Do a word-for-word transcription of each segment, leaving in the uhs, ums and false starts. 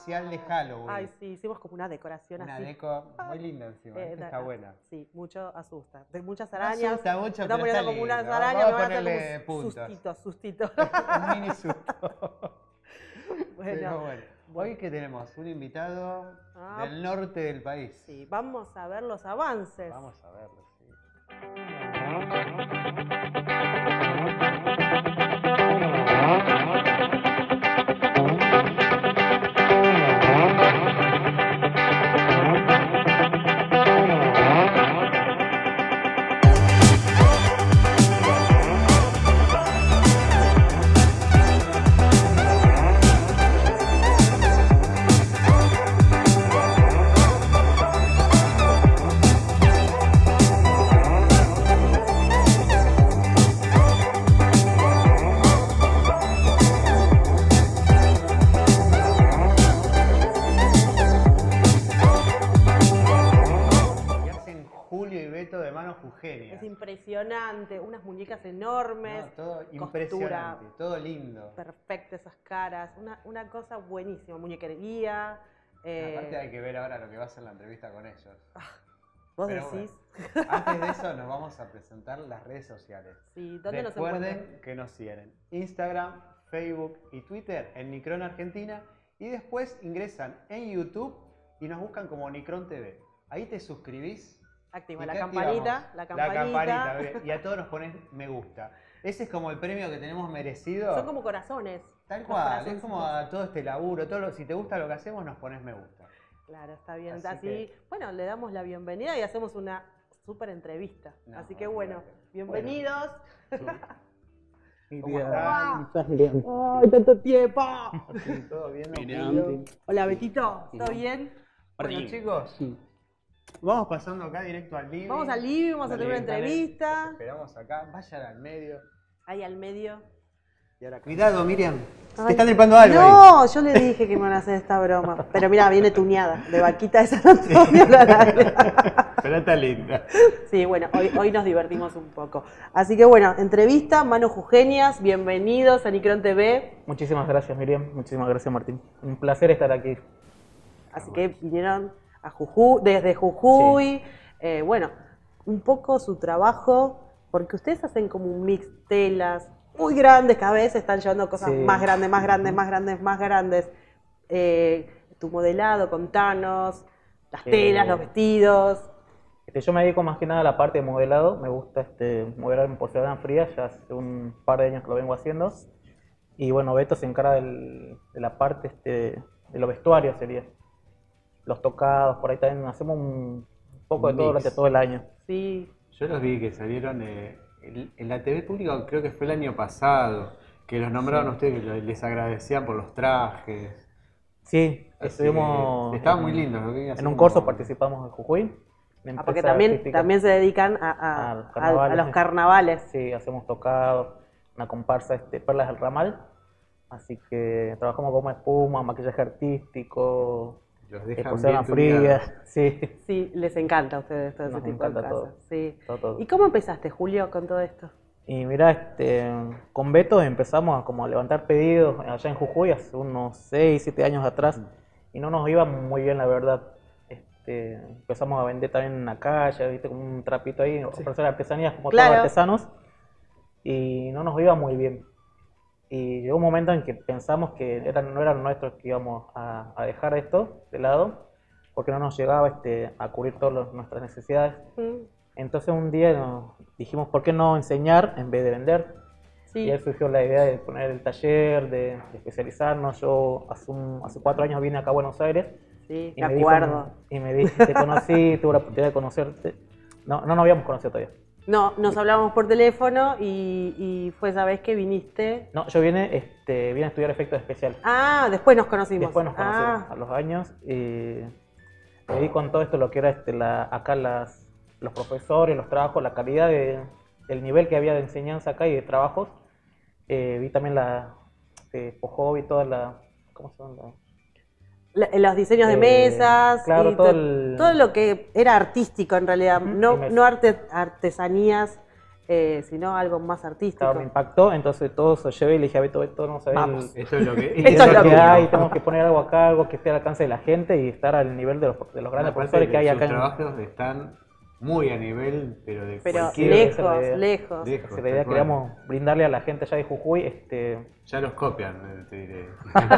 especial de Halloween. Ay, sí, hicimos como una decoración Una así. deco muy linda encima, Eh, esta da- está buena. Sí, mucho asusta. De muchas No arañas. asusta mucho, me están pero poniendo está como unas lindo. arañas, Vamos me a van a hacer ponerle como un puntos. sustito, sustito. Un mini susto. Bueno, Pero bueno, bueno. hoy que tenemos un invitado Ah, del norte del país. sí, vamos a ver los avances. Vamos a verlo, sí. Julio y Beto de Manos Jujeñas. Es impresionante, unas muñecas enormes. No, todo costura impresionante, todo lindo. Perfecto, esas caras, una, una cosa buenísima, muñequería. Eh... Aparte hay que ver ahora lo que va a ser la entrevista con ellos. Ah, ¿Vos Pero decís? Bueno, antes de eso nos vamos a presentar las redes sociales. Sí, ¿dónde nos Recuerden encuentran? que nos siguen Instagram, Facebook y Twitter en Nicron Argentina y después ingresan en YouTube y nos buscan como Nicron T V. Ahí te suscribís. Activa ¿Y la qué campanita, activamos? la campanita. La campanita, y a todos nos pones me gusta. Ese es como el premio que tenemos merecido. Son como corazones. Tal cual, es como a todo este laburo, todo lo, si te gusta lo que hacemos nos pones me gusta. Claro, está bien. Así Así, que... bueno, le damos la bienvenida y hacemos una súper entrevista. No, Así que bueno, olvídate. bienvenidos. Bueno. ¿Cómo están? ¡Ay, tanto tiempo! Sí, ¿todo bien? Miriam. Hola, Betito, ¿todo bien? Bueno, chicos, Sí. vamos pasando acá directo al living. Vamos al living, vamos a Dale, tener una dale, entrevista. los esperamos acá, vayan al medio. Ahí al medio. Y ahora, cuidado, Miriam, Ay, te están tripando algo ahí. No, yo le dije que me van a hacer esta broma. Pero mira, viene tuneada, de vaquita de San Antonio a la araña. Pero está linda. Sí, bueno, hoy, hoy nos divertimos un poco. Así que bueno, entrevista, Manos Jujeñas, bienvenidos a Nicron T V. Muchísimas gracias, Miriam. Muchísimas gracias, Martín. Un placer estar aquí. Así que vinieron a Jujuy, desde Jujuy. Sí. Eh, bueno, un poco su trabajo, porque ustedes hacen como un mix telas muy grandes, cada vez están llevando cosas sí. más grandes, más grandes, más grandes, más grandes. Eh, tu modelado, contanos, las telas, eh, los vestidos. Este, yo me dedico más que nada a la parte de modelado. Me gusta este, modelar en porcelana fría, ya hace un par de años que lo vengo haciendo. Y bueno, Beto se encarga del, de la parte este, de los vestuarios, sería. Los tocados, por ahí también hacemos un poco un de todo mix. Durante todo el año. Sí. Yo los vi que salieron eh, en la T V pública, creo que fue el año pasado, que los nombraron sí. ustedes, que les agradecían por los trajes. Sí, estuvimos. Estaban muy lindos. Lo que en un curso como... participamos en Jujuy. Ah, porque también, también se dedican a, a, a, los a, a los carnavales. Sí, hacemos tocados, una comparsa, este, Perlas del Ramal. Así que trabajamos con espuma, maquillaje artístico. Los dejan porcelana fría, sí. Sí, les encanta a ustedes todo Nos ese tipo de cosas. Todo. Sí. Todo, todo. ¿Y cómo empezaste, Julio, con todo esto? Y mira, este, con Beto empezamos a, como a levantar pedidos allá en Jujuy hace unos seis, siete años atrás. Uh-huh. Y no nos iba muy bien, la verdad. Este, empezamos a vender también en la calle, ¿viste? Como un trapito ahí, sí. ofrecer artesanías como claro. todos artesanos. Y no nos iba muy bien. Y llegó un momento en que pensamos que eran, no eran nuestros que íbamos a, a dejar esto de lado, porque no nos llegaba este, a cubrir todas nuestras necesidades. Mm. Entonces un día nos dijimos, ¿por qué no enseñar en vez de vender? Sí. Y ahí surgió la idea de poner el taller, de, de especializarnos. Yo hace, un, hace cuatro años vine acá a Buenos Aires. Sí, y me, me acuerdo. Dijo, y me dije, te conocí, tuve la oportunidad de conocerte. No, no nos habíamos conocido todavía. No, nos hablamos por teléfono y, y fue esa vez que viniste. No, yo vine, este, vine a estudiar efectos especiales. Ah, después nos conocimos. Después nos conocimos ah. a los años. Y me di con todo esto lo que era este, la, acá las, los profesores, los trabajos, la calidad de, del nivel que había de enseñanza acá y de trabajos. Eh, vi también la eh, hobby, toda la, ¿cómo se llama? La, los diseños eh, de mesas, claro, y todo, to, el... todo lo que era artístico en realidad, uh-huh. no, no arte, artesanías eh, sino algo más artístico. Claro, me impactó, entonces todo se llevé y le dije a Beto, Beto, no sabés Vamos. el- Esto es lo que, Esto es lo que que- hay, tenemos que poner algo acá, algo que esté al alcance de la gente y estar al nivel de los, de los grandes Aparte profesores que hay sus acá en trabajos están muy a nivel, pero de Pero cualquier... esa lejos, es la idea. lejos. Lejos, la idea. tal cual. Queríamos brindarle a la gente allá de Jujuy este, Ya los copian, eh, te diré.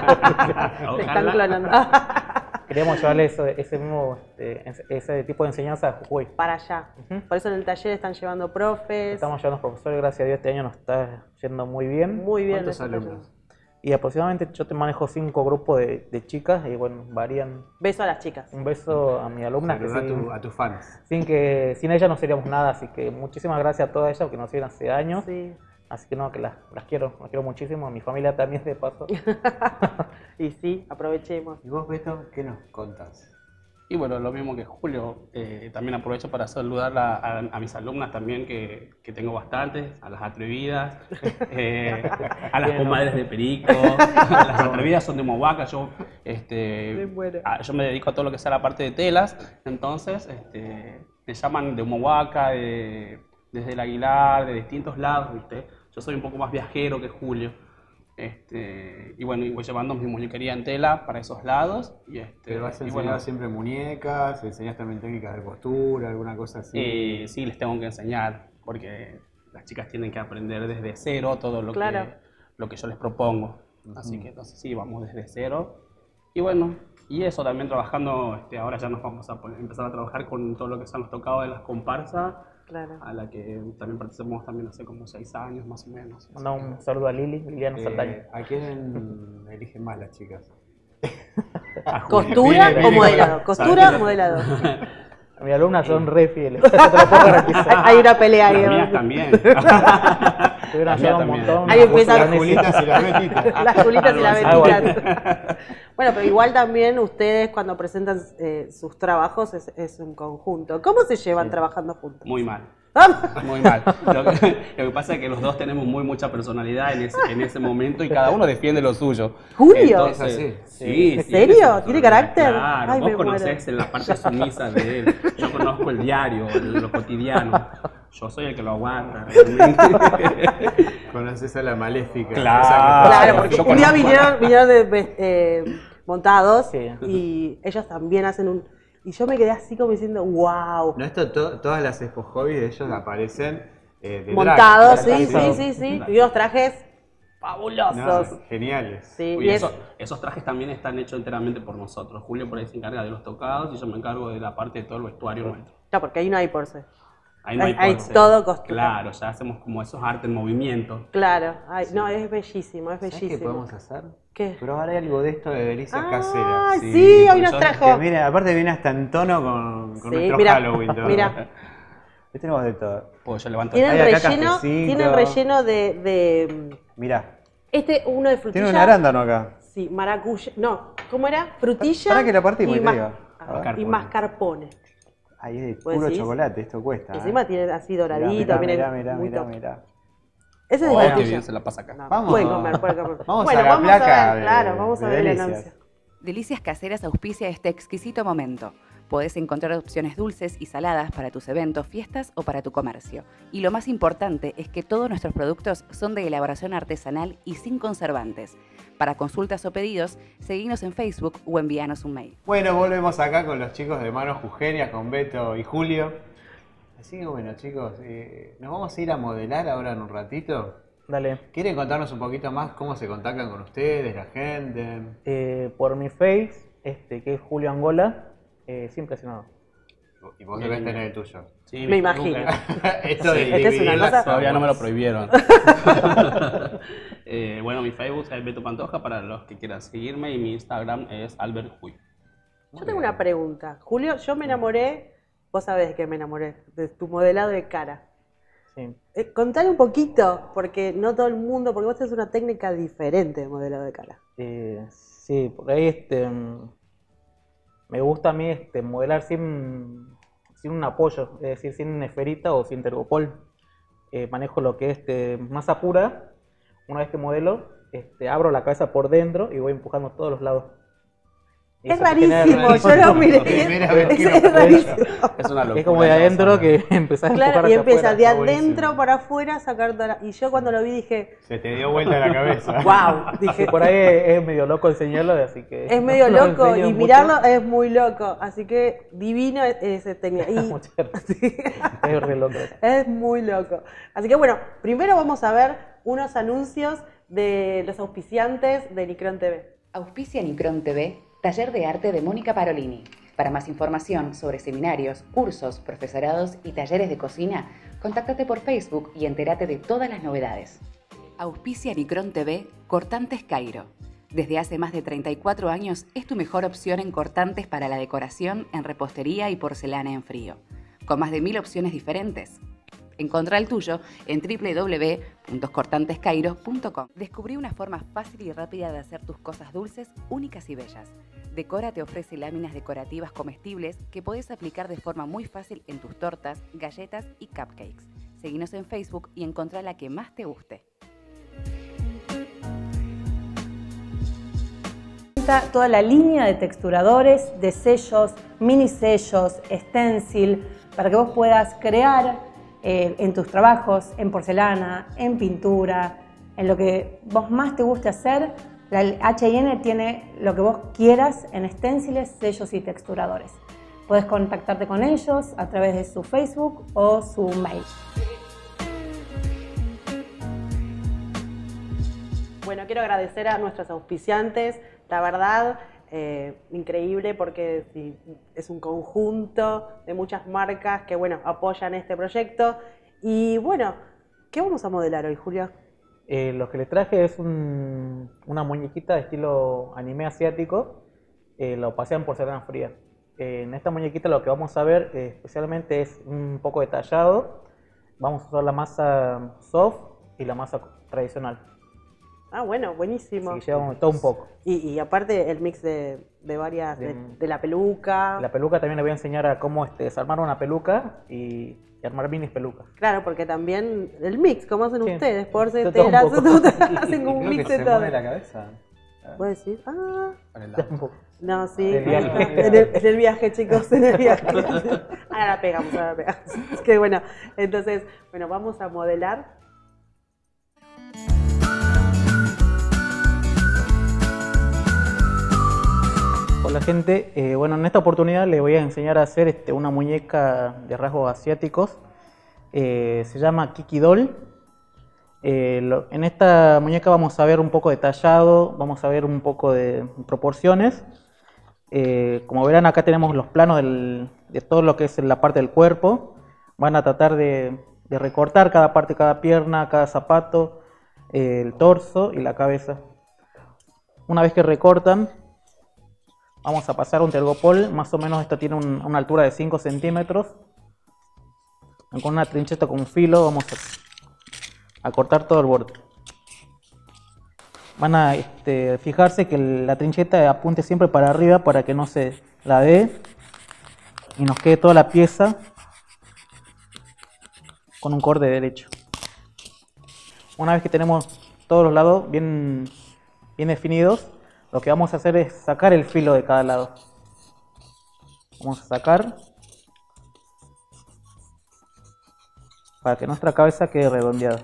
Se están clonando. queríamos llevarle eso- ese mismo este, ese- ese tipo de enseñanza a Jujuy. Para allá. Ujú. Por eso en el taller están llevando profes. Estamos llevando profesores, gracias a Dios este año nos está yendo muy bien. Muy bien. ¿Cuántos ese alumnos? taller. Y aproximadamente yo te manejo cinco grupos de, de chicas y bueno, varían. Beso a las chicas. Un beso a mi alumna que Saludá a, sin, tu- a tus fans. sin que sin ella no seríamos nada, así que muchísimas gracias a todas ellas que nos siguen hace años. Sí. Así que no, que las, las quiero, las quiero muchísimo, a mi familia también de paso. Y sí, aprovechemos. ¿Y vos, Beto, qué nos contás? Y bueno, lo mismo que Julio, eh, también aprovecho para saludar a, a- a mis alumnas también, que, que tengo bastantes, a las atrevidas, eh, a las Bien, ¿no? comadres de Perico, las atrevidas son de Movaca, yo, Me este, muero. a- yo me dedico a todo lo que sea la parte de telas, entonces este, me llaman de Movaca, de, desde el Aguilar, de distintos lados, ¿viste? Yo soy un poco más viajero que Julio. Este, y bueno, y voy llevando mi muñequería en tela para esos lados. Y este, ¿Te vas a y enseñar bueno, siempre muñecas? ¿Enseñás también técnicas de costura, alguna cosa así? Eh, sí, les tengo que enseñar, porque las chicas tienen que aprender desde cero todo lo, Claro. que, lo que yo les propongo. Así que entonces sí, vamos desde cero. Y bueno, y eso también trabajando, este, ahora ya nos vamos a poner- empezar a trabajar con todo lo que son los tocados de las comparsas, Claro. a la que también participamos también hace como seis años más o menos. Manda un saludo a Lili, Liliana Eh, Saldaña. ¿A quién eligen más las chicas? A Julio. ¿Costura Viene, o viene modelado? con- ¿Costura ¿sabes? o modelado? A mis alumnas son re fieles, yo te lo puedo garantizar. Hay una pelea ahí. Las mías ¿no? también. Tuvieron Las ayuda mías un también. montón. Ahí empieza Las Las Julitas y las Betitas. Las Julitas y las Algo así. Betitas. Bueno, pero igual también ustedes cuando presentan eh, sus trabajos es, es un conjunto. ¿Cómo se llevan trabajando juntos? Muy mal. Ah, Muy mal. Lo que, lo que pasa es que los dos tenemos muy mucha personalidad en ese, en ese momento y cada uno defiende lo suyo. ¿Julio? Es así. sí, ¿En sí, serio? él es ¿Tiene una carácter? Claro, Ay, vos me conocés muero. en la parte sumisa de él. Yo conozco el diario, el- lo cotidiano. Yo soy el que lo aguanta realmente. Conoces a la maléfica. Claro. esa que- Claro, Ah, porque yo un día conozco- vinieron, vinieron de, ve- eh, montados Sí. y ellos también hacen un... Y yo me quedé así como diciendo, wow. No, esto, to- todas las expo hobbies de ellos aparecen eh, de Montados, drag. sí, sí, Caracterizados. sí, sí. Y unos trajes No, fabulosos. geniales. Sí, Uy, y es- eso- esos trajes también están hechos enteramente por nosotros. Julio por ahí se encarga de los tocados y yo me encargo de la parte de todo el vestuario nuestro. No, porque ahí no hay por ser. Ahí no hay, Hay- hay corte. todo costura. Claro, ya hacemos como esos artes en movimiento. Claro, ay, no, es bellísimo, es ¿Sabes qué bellísimo. podemos hacer? ¿Qué? Probar algo de esto de delicias Ah, caseras. sí, hoy porque nos yo- trajo. Que mira, aparte viene hasta en tono con, con Sí, nuestro mira, Halloween. Todo. mira. Hoy tenemos de todo. Pues yo levanto Tienen Hay acá relleno, cafecito. tienen relleno de, de Mirá, este uno de frutilla. tiene un arándano acá. Sí, maracuyá. No, ¿cómo era? Frutilla. Pará que la partimos y, y te mas- digo. ah, A ver. y Carpone. mascarpone. Ahí es de ¿Vos puro decís? chocolate, esto cuesta. Encima ¿eh? tiene así Mirá, doradito, mirá, viene mirá, mirá, muy mirá, top. mirá. Ese es de Oh, qué frutilla. bien se la pasa acá. No, Vamos pueden a- comer, pueden comer. vamos a bueno, la vamos placa a ver, de- claro, vamos a de ver el delicias. anuncio. Delicias Caseras auspicia este exquisito momento. Podés encontrar opciones dulces y saladas para tus eventos, fiestas o para tu comercio. Y lo más importante es que todos nuestros productos son de elaboración artesanal y sin conservantes. Para consultas o pedidos, seguinos en Facebook o envíanos un mail. Bueno, volvemos acá con los chicos de Manos Jujeñas, con Beto y Julio. Así que bueno, chicos, eh, nos vamos a ir a modelar ahora en un ratito. Dale. ¿Quieren contarnos un poquito más cómo se contactan con ustedes, la gente? Eh, por mi face, este, que es Julio Angola, eh, siempre así nada. Y vos Bien, debes bien. tener el tuyo. Sí, Me imagino. Esto de Sí. Esta es una dividir las cosa- Todavía no me lo aguas. prohibieron. Eh, bueno, mi Facebook es Beto Pantoja para los que quieran seguirme y mi Instagram es Albert Huy. Yo tengo una pregunta. Julio, yo me enamoré, vos sabés de que me enamoré, de tu modelado de cara. Sí. Eh, contale un poquito, porque no todo el mundo, porque vos tenés una técnica diferente de modelado de cara. Eh, sí, por ahí este, mm, me gusta a mí este, modelar sin, sin un apoyo, es decir, sin esferita o sin tergopol. Eh, manejo lo que es este, masa pura. Una vez que modelo, este, abro la cabeza por dentro y voy empujando todos los lados. Y Es eso te genera rarísimo, una- yo lo miré. Primera vez que Es, lo es rarísimo. Es una locura. Es como de adentro que empezás a empujar Claro, y hacia empieza afuera. de está buenísimo. adentro para afuera a sacar toda la... Y yo cuando lo vi dije, Se te dio vuelta la cabeza. wow, Sí, dije, por ahí es, es medio loco enseñarlo, así que... es no medio lo loco enseño y mucho. mirarlo es muy loco, así que divino ese técnico. Y- Muchas gracias. Es re loco. Es muy loco. Así que bueno, primero vamos a ver unos anuncios de los auspiciantes de Nicron T V. Auspicia Nicron T V, taller de arte de Mónica Parolini. Para más información sobre seminarios, cursos, profesorados y talleres de cocina, contáctate por Facebook y entérate de todas las novedades. Auspicia Nicron T V, Cortantes Cairo. Desde hace más de treinta y cuatro años es tu mejor opción en cortantes para la decoración, en repostería y porcelana en frío. Con más de mil opciones diferentes. Encontrá el tuyo en doble u doble u doble u punto cortantes cairo punto com. Descubrí una forma fácil y rápida de hacer tus cosas dulces, únicas y bellas. Decora te ofrece láminas decorativas comestibles que podés aplicar de forma muy fácil en tus tortas, galletas y cupcakes. Seguinos en Facebook y encontrá la que más te guste. Toda la línea de texturadores, de sellos, mini sellos, stencil, para que vos puedas crear eh, en tus trabajos, en porcelana, en pintura, en lo que vos más te guste hacer. La H y N tiene lo que vos quieras en stenciles, sellos y texturadores. Podés contactarte con ellos a través de su Facebook o su mail. Bueno, quiero agradecer a nuestros auspiciantes, la verdad, eh, increíble porque sí, es un conjunto de muchas marcas que, bueno, apoyan este proyecto. Y bueno, ¿qué vamos a modelar hoy, Julio? Eh, lo que les traje es un- una muñequita de estilo anime asiático. Eh, lo pasé en porcelana fría. Eh, en esta muñequita lo que vamos a ver eh, especialmente es un poco detallado. Vamos a usar la masa soft y la masa tradicional. Ah, bueno, buenísimo. Así que llevamos todo un poco. Y, y aparte el mix de, de varias, de, De- de la peluca. La peluca también les voy a enseñar a cómo este, desarmar una peluca y, y armar minis pelucas. Claro, porque también el mix, como hacen Sí, ustedes, por de todo telas, un poco. hacen como un Creo mix que de se todo. mueve la cabeza. ¿Vos decís? Ah, Para el Ya lado. un poco. no, sí. Del viaje. En el, en el viaje, chicos, en el viaje. Ahora la pegamos, ahora la pegamos. Es que bueno, entonces, bueno, vamos a modelar. Hola gente, eh, bueno, en esta oportunidad les voy a enseñar a hacer este, una muñeca de rasgos asiáticos. Eh, se llama Kiki Doll. Eh, lo- en esta muñeca vamos a ver un poco detallado, vamos a ver un poco de proporciones. Eh, como verán, acá tenemos los planos del- de todo lo que es la parte del cuerpo. Van a tratar de, de recortar cada parte, cada pierna, cada zapato, eh, el torso y la cabeza. Una vez que recortan, vamos a pasar un tergopol. Más o menos esta tiene un- una altura de cinco centímetros. Con una trincheta con filo vamos a, a cortar todo el borde. Van a este, fijarse que la trincheta apunte siempre para arriba para que no se la dé y nos quede toda la pieza con un corte derecho. Una vez que tenemos todos los lados bien, bien definidos, lo que vamos a hacer es sacar el filo de cada lado. Vamos a sacar para que nuestra cabeza quede redondeada.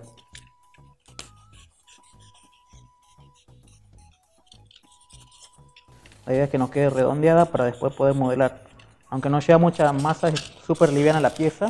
La idea es que nos quede redondeada para después poder modelar. Aunque no lleva mucha masa, es súper liviana la pieza.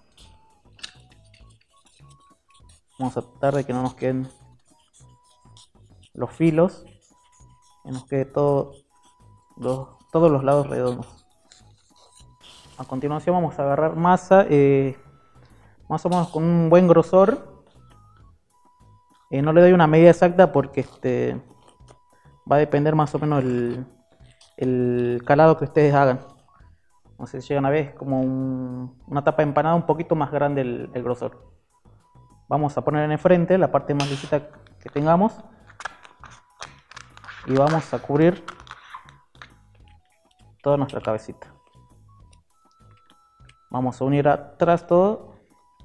Vamos a tratar de que no nos queden los filos, que nos quede todo, los, todos los lados redondos. A continuación vamos a agarrar masa, eh, más o menos con un buen grosor. Eh, no le doy una medida exacta porque este, va a depender más o menos el, el calado que ustedes hagan. No sé si llegan a ver, es como un- una tapa empanada un poquito más grande el, el grosor. Vamos a poner en el frente la parte más lisita que tengamos y vamos a cubrir toda nuestra cabecita. Vamos a unir atrás todo,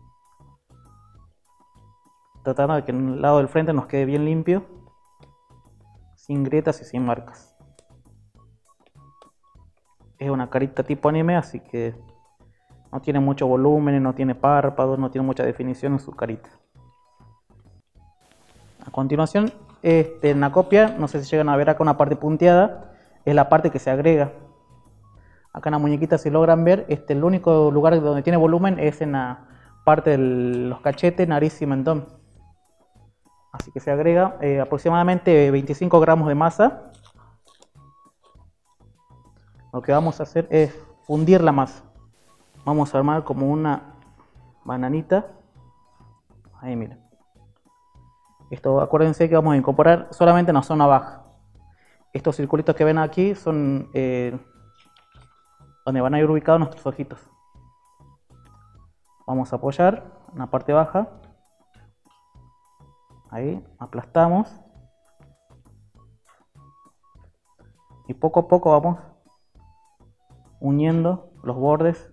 tratando de que en el lado del frente nos quede bien limpio, sin grietas y sin marcas. es una carita tipo anime, así que no tiene mucho volumen, no tiene párpados, no tiene mucha definición en su carita. A continuación, este, en la copia, no sé si llegan a ver acá una parte punteada, es la parte que se agrega. Acá en la muñequita, si logran ver, este, el único lugar donde tiene volumen es en la parte de los cachetes, nariz y mentón. Así que se agrega eh, aproximadamente veinticinco gramos de masa. Lo que vamos a hacer es fundir la masa. Vamos a armar como una bananita. Ahí miren. Esto, acuérdense que vamos a incorporar solamente en la zona baja. Estos circulitos que ven aquí son eh, donde van a ir ubicados nuestros ojitos. Vamos a apoyar en la parte baja. Ahí, aplastamos. Y poco a poco vamos uniendo los bordes.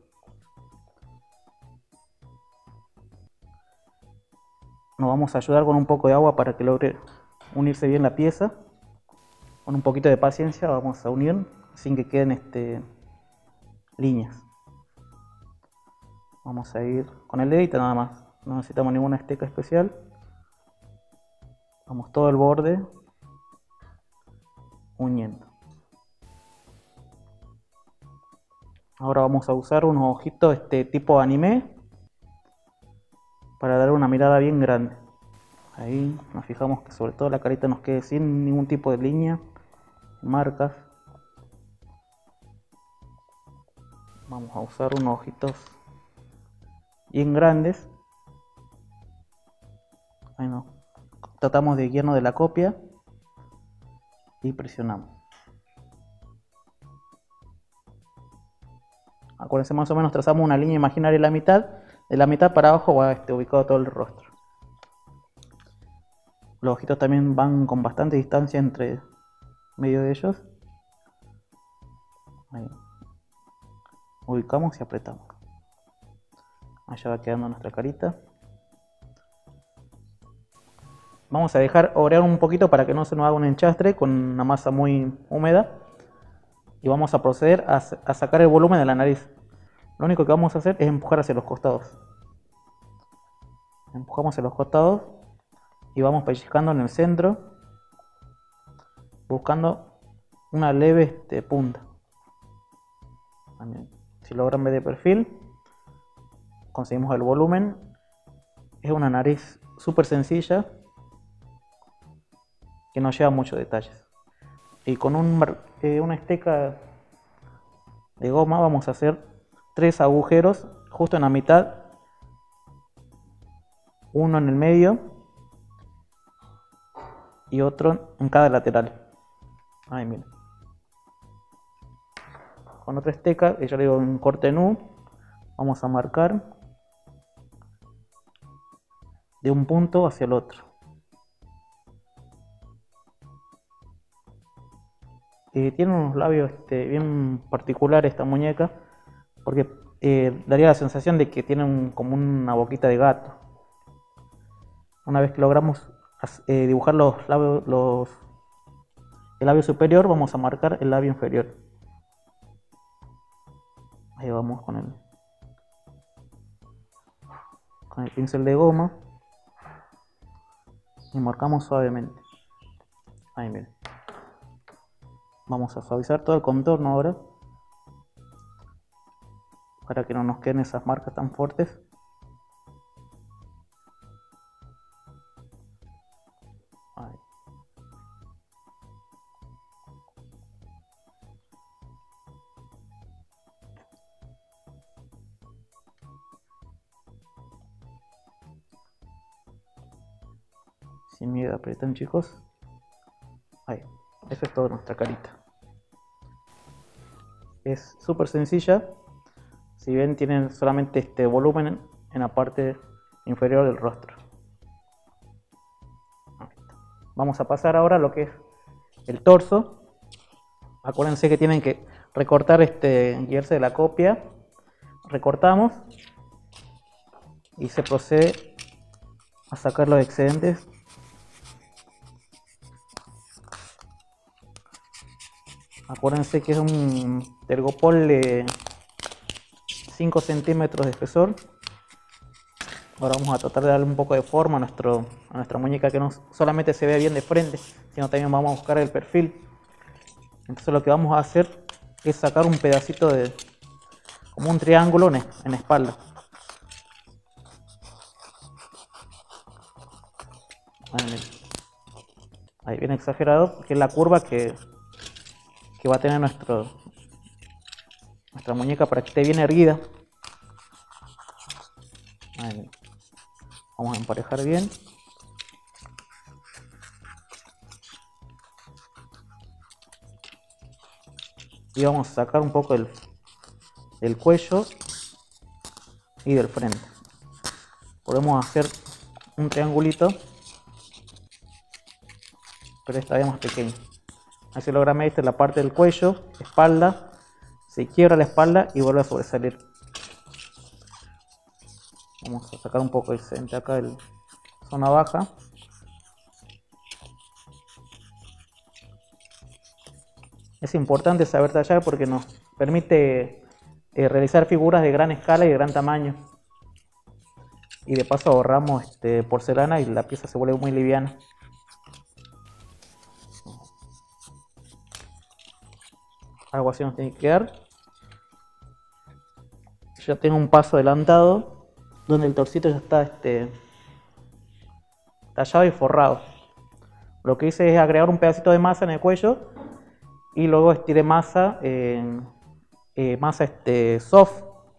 Nos vamos a ayudar con un poco de agua para que logre unirse bien la pieza. Con un poquito de paciencia vamos a unir sin que queden este, líneas. Vamos a ir con el dedito nada más, no necesitamos ninguna esteca especial. Vamos todo el borde uniendo. Ahora vamos a usar unos ojitos este tipo anime para dar una mirada bien grande. Ahí nos fijamos que sobre todo la carita nos quede sin ningún tipo de línea, marcas. Vamos a usar unos ojitos bien grandes. Ahí no. Tratamos de guiarnos de la copia y presionamos. Acuérdense, más o menos trazamos una línea imaginaria en la mitad. De la mitad para abajo va este, ubicado todo el rostro. Los ojitos también van con bastante distancia entre medio de ellos. Ahí. Ubicamos y apretamos. Allá va quedando nuestra carita. Vamos a dejar orear un poquito para que no se nos haga un enchastre con una masa muy húmeda. Y vamos a proceder a, a sacar el volumen de la nariz. Lo único que vamos a hacer es empujar hacia los costados. Empujamos hacia los costados y vamos pellizcando en el centro, buscando una leve este, punta. También, si logran ver de perfil, conseguimos el volumen. Es una nariz súper sencilla que no lleva muchos detalles. Y con un, eh, una esteca de goma vamos a hacer tres agujeros justo en la mitad, uno en el medio y otro en cada lateral. Ahí miren. Con otra esteca, que yo le digo un corte nu, vamos a marcar de un punto hacia el otro. Eh, tiene unos labios este, bien particulares esta muñeca, porque eh, daría la sensación de que tiene un, como una boquita de gato. Una vez que logramos eh, dibujar los labios, los, el labio superior, vamos a marcar el labio inferior. Ahí vamos con el, con el pincel de goma y marcamos suavemente. Ahí miren. Vamos a suavizar todo el contorno ahora, para que no nos queden esas marcas tan fuertes. Ahí. Sin miedo, apretan, chicos. Ahí. Eso es todo nuestra carita. Es súper sencilla. Si ven, tienen solamente este volumen en la parte inferior del rostro. Vamos a pasar ahora a lo que es el torso. Acuérdense que tienen que recortar, este, guiarse de la copia. Recortamos y se procede a sacar los excedentes. Acuérdense que es un tergopol de cinco centímetros de espesor. Ahora vamos a tratar de darle un poco de forma a, nuestro, a nuestra muñeca, que no solamente se vea bien de frente, sino también vamos a buscar el perfil. Entonces lo que vamos a hacer es sacar un pedacito de, como un triángulo en, en la espalda. Ahí, ahí bien exagerado, que es la curva que, que va a tener nuestro, nuestra muñeca para que esté bien erguida. Ahí. Vamos a emparejar bien. Y vamos a sacar un poco del, del cuello y del frente. Podemos hacer un triangulito, pero esta vez más pequeño. Así logra medir la parte del cuello, espalda, se quiebra la espalda y vuelve a sobresalir. Vamos a sacar un poco el centro acá de la zona baja. Es importante saber tallar porque nos permite eh, realizar figuras de gran escala y de gran tamaño. Y de paso ahorramos este, porcelana y la pieza se vuelve muy liviana. Algo así nos tiene que quedar. Ya tengo un paso adelantado donde el torcito ya está este, tallado y forrado. Lo que hice es agregar un pedacito de masa en el cuello y luego estiré masa, eh, eh, masa este, soft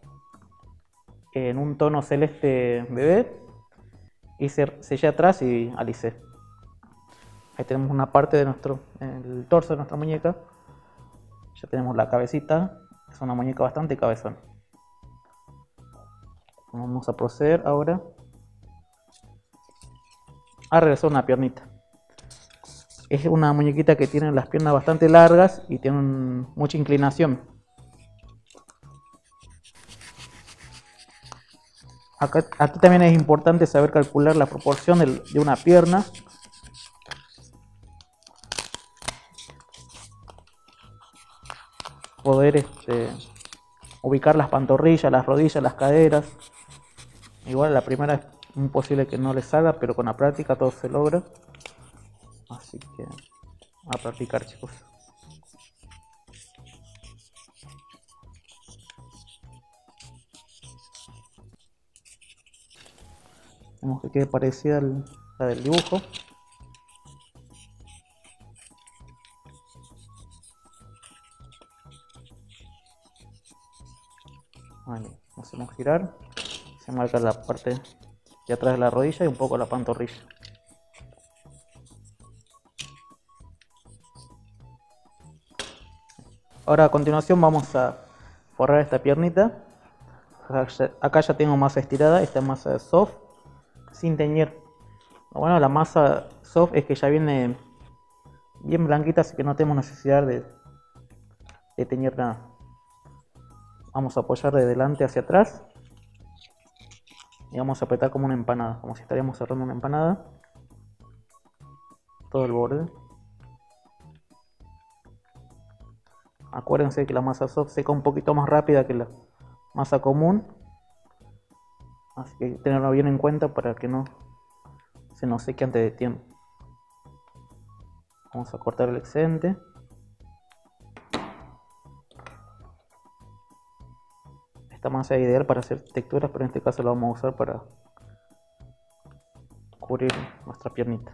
en un tono celeste bebé y sellé atrás y alicé. Ahí tenemos una parte de nuestro, el torso de nuestra muñeca. Ya tenemos la cabecita, es una muñeca bastante cabezona. Vamos a proceder ahora a realizar una piernita. Es una muñequita que tiene las piernas bastante largas y tiene un, mucha inclinación. Acá, aquí también es importante saber calcular la proporción de, de una pierna. Poder este, ubicar las pantorrillas, las rodillas, las caderas. Igual la primera es imposible que no les salga, pero con la práctica todo se logra. Así que a practicar, chicos. Vemos que quede parecida a la del dibujo. Vale, hacemos girar. Se marca la parte de atrás de la rodilla y un poco la pantorrilla. Ahora a continuación vamos a forrar esta piernita. Acá ya tengo masa estirada, esta es masa soft, sin teñir. Lo bueno de la masa soft es que ya viene bien blanquita, así que no tenemos necesidad de, de teñir nada. Vamos a apoyar de delante hacia atrás. Y vamos a apretar como una empanada, como si estaríamos cerrando una empanada. Todo el borde. Acuérdense que la masa soft seca un poquito más rápida que la masa común. Así que hay que tenerlo bien en cuenta para que no se nos seque antes de tiempo. Vamos a cortar el excedente. Esta masa es ideal para hacer texturas, pero en este caso la vamos a usar para cubrir nuestra piernita.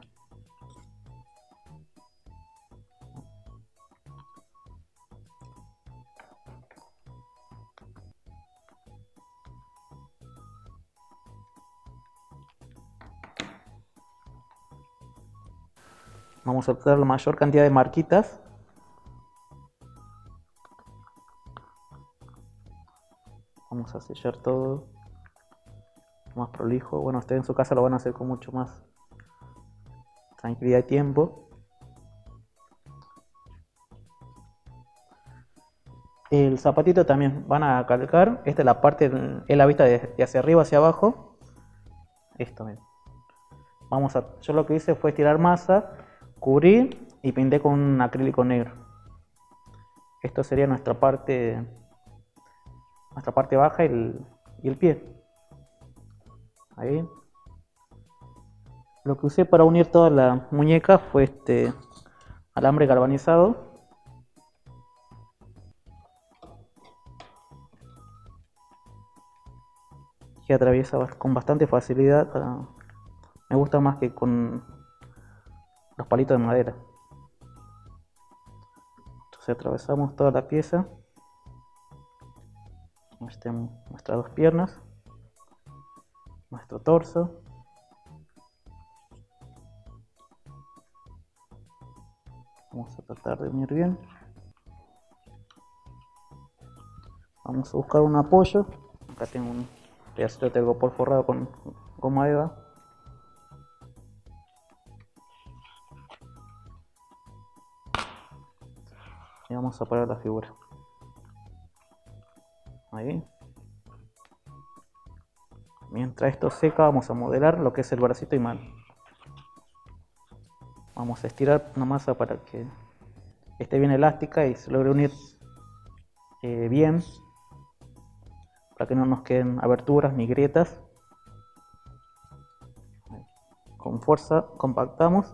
Vamos a obtener la mayor cantidad de marquitas. Vamos a sellar todo más prolijo. Bueno, ustedes en su casa lo van a hacer con mucho más tranquilidad y tiempo. El zapatito también van a calcar. Esta es la parte, es la vista de, de hacia arriba hacia abajo. Esto mismo. Vamos a, yo lo que hice fue estirar masa, cubrir y pinté con un acrílico negro. Esto sería nuestra parte, nuestra parte baja y el, y el pie. Ahí. Lo que usé para unir toda la muñeca fue este alambre galvanizado. Que atraviesa con bastante facilidad. Para... Me gusta más que con los palitos de madera. Entonces atravesamos toda la pieza. Nuestras dos piernas. Nuestro torso. Vamos a tratar de unir bien. Vamos a buscar un apoyo. Acá tengo un pedacito de telgopor forrado con goma eva. Y vamos a parar la figura. Ahí. Mientras esto seca, vamos a modelar lo que es el bracito y mano. Vamos a estirar una masa para que esté bien elástica y se logre unir eh, bien, para que no nos queden aberturas ni grietas. Con fuerza compactamos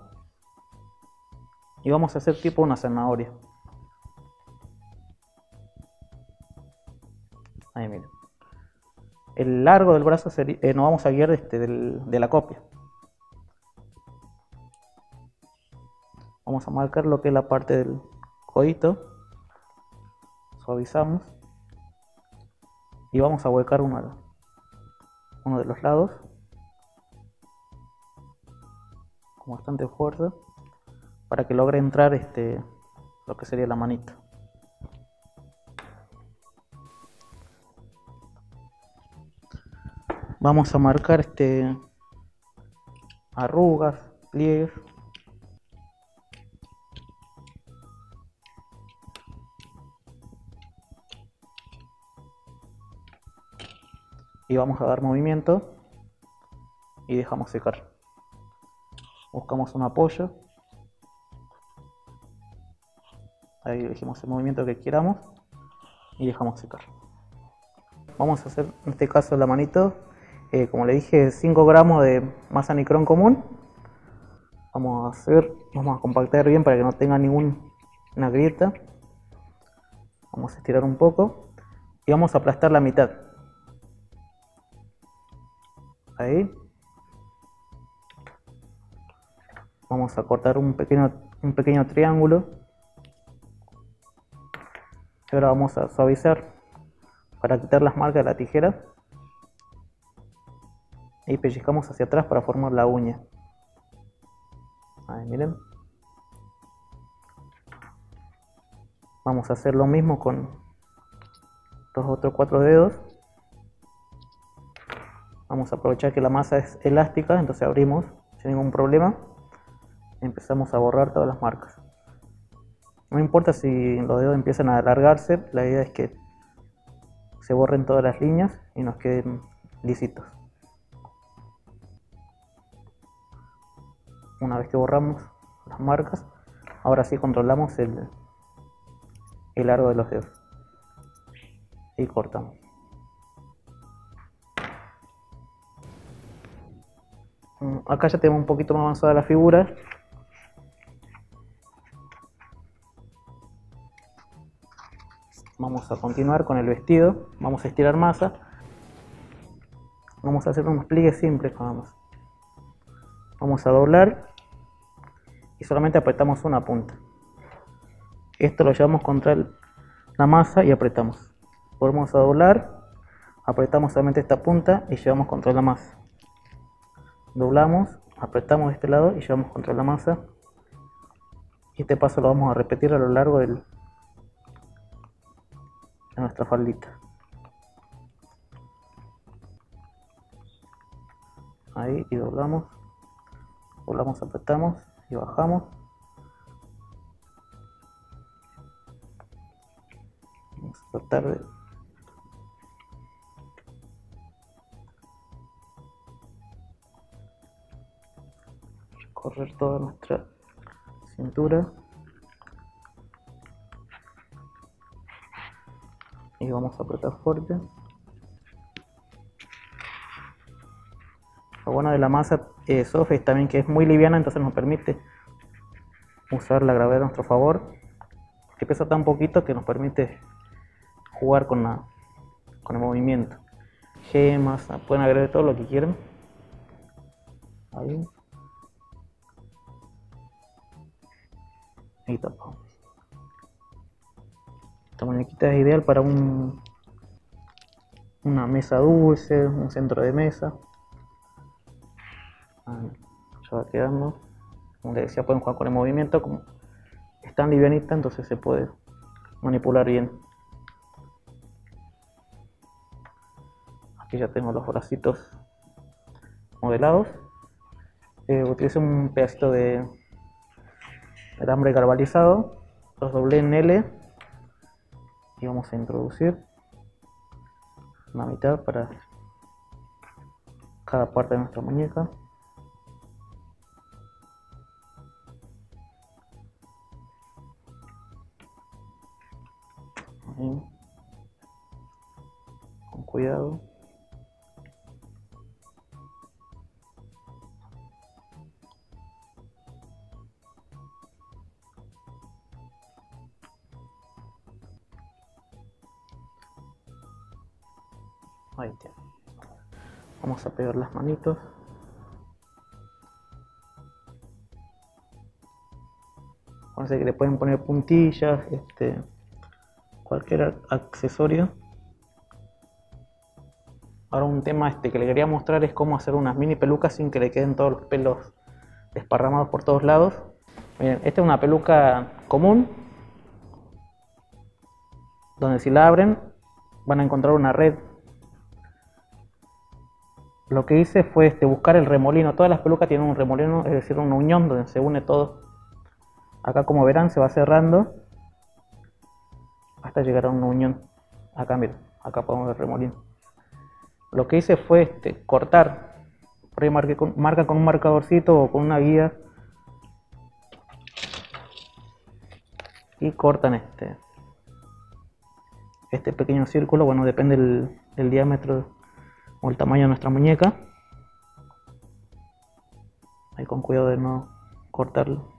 y vamos a hacer tipo una zanahoria. Ahí miren. El largo del brazo sería, eh, nos vamos a guiar este, del, de la copia. Vamos a marcar lo que es la parte del codito. Suavizamos. Y vamos a huecar uno, uno de los lados. Con bastante fuerza. Para que logre entrar este, lo que sería la manita. Vamos a marcar este, arrugas, pliegues. Y vamos a dar movimiento y dejamos secar. Buscamos un apoyo. Ahí elegimos el movimiento que queramos y dejamos secar. Vamos a hacer en este caso la manito, eh, como le dije, cinco gramos de masa nicrón común. Vamos a hacer, vamos a compactar bien para que no tenga ninguna grieta. Vamos a estirar un poco y vamos a aplastar la mitad. Ahí. Vamos a cortar un pequeño, un pequeño triángulo. Y ahora vamos a suavizar para quitar las marcas de la tijera. Y pellizcamos hacia atrás para formar la uña. Ahí miren. Vamos a hacer lo mismo con los otros cuatro dedos. Vamos a aprovechar que la masa es elástica, entonces abrimos sin ningún problema. Empezamos a borrar todas las marcas. No importa si los dedos empiezan a alargarse, la idea es que se borren todas las líneas y nos queden lisitos. Una vez que borramos las marcas, ahora sí controlamos el, el largo de los dedos. Y cortamos. Acá ya tenemos un poquito más avanzada la figura. Vamos a continuar con el vestido. Vamos a estirar masa. Vamos a hacer unos pliegues simples. Vamos, vamos a doblar y solamente apretamos una punta. Esto lo llevamos contra el, la masa y apretamos. Volvemos a doblar, apretamos solamente esta punta y llevamos contra la masa. Doblamos, apretamos de este lado y llevamos contra la masa. Y este paso lo vamos a repetir a lo largo del, de nuestra faldita. Ahí, y doblamos, doblamos, apretamos y bajamos. Vamos a tratar de recorrer toda nuestra cintura. Y vamos a apretar fuerte. Lo bueno de la masa eh, soft es también que es muy liviana, entonces nos permite usar la gravedad a nuestro favor, que pesa tan poquito que nos permite jugar con, la, con el movimiento. Gemas, pueden agregar todo lo que quieran. Ahí. Y tapamos. Esta muñequita es ideal para un, una mesa dulce, un centro de mesa. Ahí, ya va quedando. Como les decía, pueden jugar con el movimiento, como es tan livianita, entonces se puede manipular bien. Aquí ya tengo los bracitos modelados. Eh, utilicé un pedacito de alambre galvanizado, los doblé en L y vamos a introducir una mitad para cada parte de nuestra muñeca. Ahí. Con cuidado. Ahí está. Vamos a pegar las manitos. Acuérdense que le pueden poner puntillas, este, cualquier accesorio. Ahora un tema este que le quería mostrar es cómo hacer unas mini pelucas sin que le queden todos los pelos desparramados por todos lados. Miren, esta es una peluca común, donde si la abren van a encontrar una red. Lo que hice fue este, buscar el remolino. Todas las pelucas tienen un remolino, es decir, una unión donde se une todo. Acá, como verán, se va cerrando hasta llegar a una unión. Acá, miren, acá podemos ver el remolino. Lo que hice fue este, cortar. Por ahí marqué con, marca con un marcadorcito o con una guía. Y cortan este, este pequeño círculo. Bueno, depende del, del diámetro o el tamaño de nuestra muñeca. Ahí con cuidado de no cortarlo.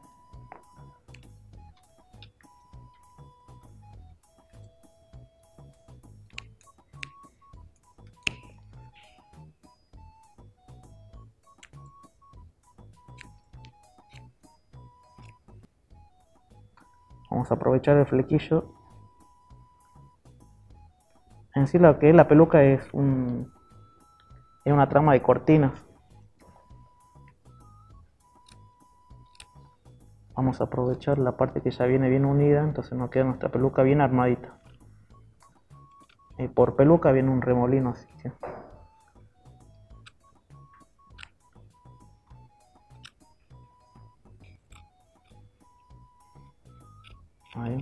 Vamos a aprovechar el flequillo. En sí lo que es la peluca es un es una trama de cortinas. Vamos a aprovechar la parte que ya viene bien unida, entonces nos queda nuestra peluca bien armadita. Y por peluca viene un remolino, así que ahí,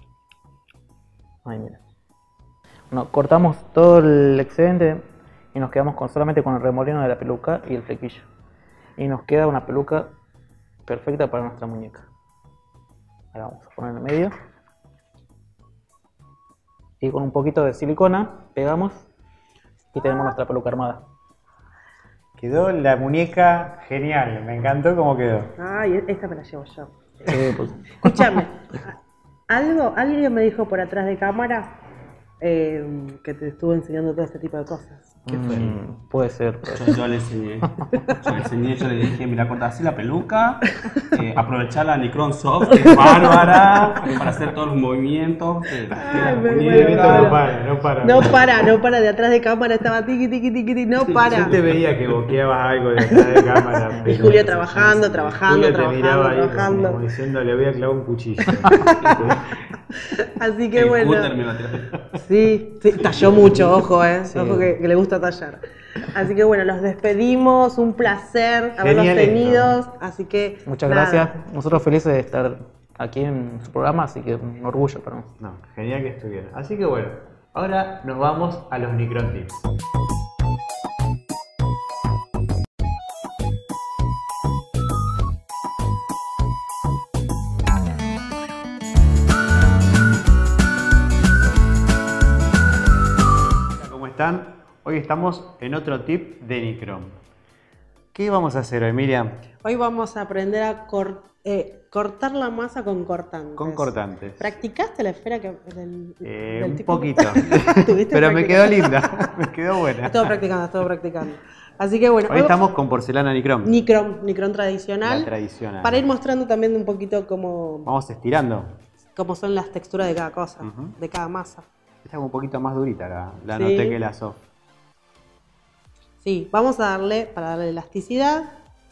ahí mira. Bueno, cortamos todo el excedente y nos quedamos con, solamente con el remolino de la peluca y el flequillo. Y nos queda una peluca perfecta para nuestra muñeca. Ahí vamos a poner en el medio. Y con un poquito de silicona pegamos y tenemos nuestra peluca armada. Quedó la muñeca genial, me encantó cómo quedó. Ay, esta me la llevo yo. Eh, pues, Escúchame, algo, alguien me dijo por atrás de cámara eh, que te estuvo enseñando todo este tipo de cosas. ¿Qué fue? mm, puede ser. puede Yo, ser. yo le enseñé. Yo le enseñé, yo le dije, mira, corta así la peluca, eh, aprovechar la Nicron Soft, que es bárbara, para hacer todos los movimientos. De, de la Ay, me Y muñeca. de Vito no para, no para. No para, no para, de atrás de cámara estaba tiqui, tiqui, tiqui, tiqui, no para. Yo te veía que boqueabas algo de atrás de cámara. Y Julio trabajando, trabajando, Julio te trabajando, miraba ahí trabajando. como diciendo, le voy a clavar un cuchillo. Así que El bueno. cúter me va a tirar. Sí, sí, talló mucho, ojo, eh. Sí. Ojo que, que le gusta tallar. Así que bueno, los despedimos, un placer haberlos Genial tenido. esto. Así que. Muchas nada. gracias. Nosotros felices de estar aquí en su programa, así que un orgullo para nosotros. No, genial que estuvieron. Así que bueno, ahora nos vamos a los Nicron Tips. están? Hoy estamos en otro tip de Nicrom. ¿Qué vamos a hacer hoy, Miriam? Hoy vamos a aprender a cor- eh, cortar la masa con cortantes. Con cortantes. ¿Practicaste la esfera que, del, Eh, del un tipo? poquito. ¿Tuviste Pero me practicando? quedó linda, me quedó buena. Estuvo practicando, estuvo practicando. Así que bueno, Hoy estamos con porcelana Nicrom. Nicrom, Nicrom tradicional. La tradicional. Para ir mostrando también un poquito cómo, Vamos estirando. cómo son las texturas de cada cosa, Ujú. de cada masa. Esta es un poquito más durita, la, la Sí. noté que la soft. Sí, vamos a darle, para darle elasticidad,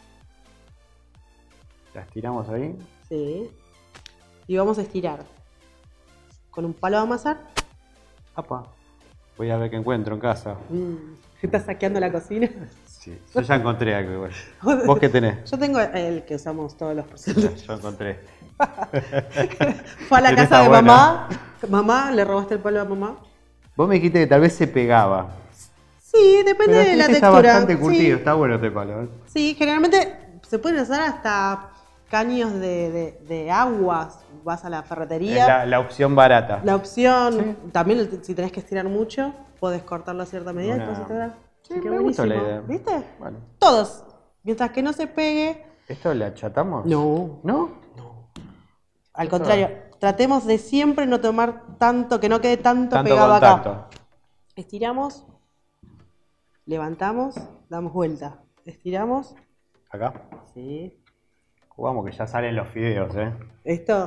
La estiramos ahí. sí, y vamos a estirar con un palo de amasar. Apa. Voy a ver qué encuentro en casa. Mm, ¿estás saqueando la cocina? Sí, yo ya encontré algo igual. ¿Vos qué tenés? Yo tengo el que usamos todos los porcelanos. Yo encontré. Fue a la Este casa está de bueno. mamá. Mamá, ¿le robaste el palo a mamá? Vos me dijiste que tal vez se pegaba. Sí, depende Pero de la este textura. está bastante curtido, Sí. está bueno este palo. ¿eh? Sí, generalmente se pueden usar hasta caños de, de, de aguas. Vas a la Es ferretería. la, la opción barata. La opción, también si tenés que estirar mucho, podés cortarlo a cierta medida y Una- después estirar. Sí, Así que me gustó la buenísimo. idea. ¿Viste? Bueno, Todos. Mientras que no se pegue. ¿esto le achatamos? No. ¿No? Al contrario, tratemos de siempre no tomar tanto, que no quede tanto, Tanto pegado contacto. acá. Estiramos, levantamos, damos vuelta. Estiramos, Acá. sí. Jugamos que ya salen los fideos, ¿eh? Esto.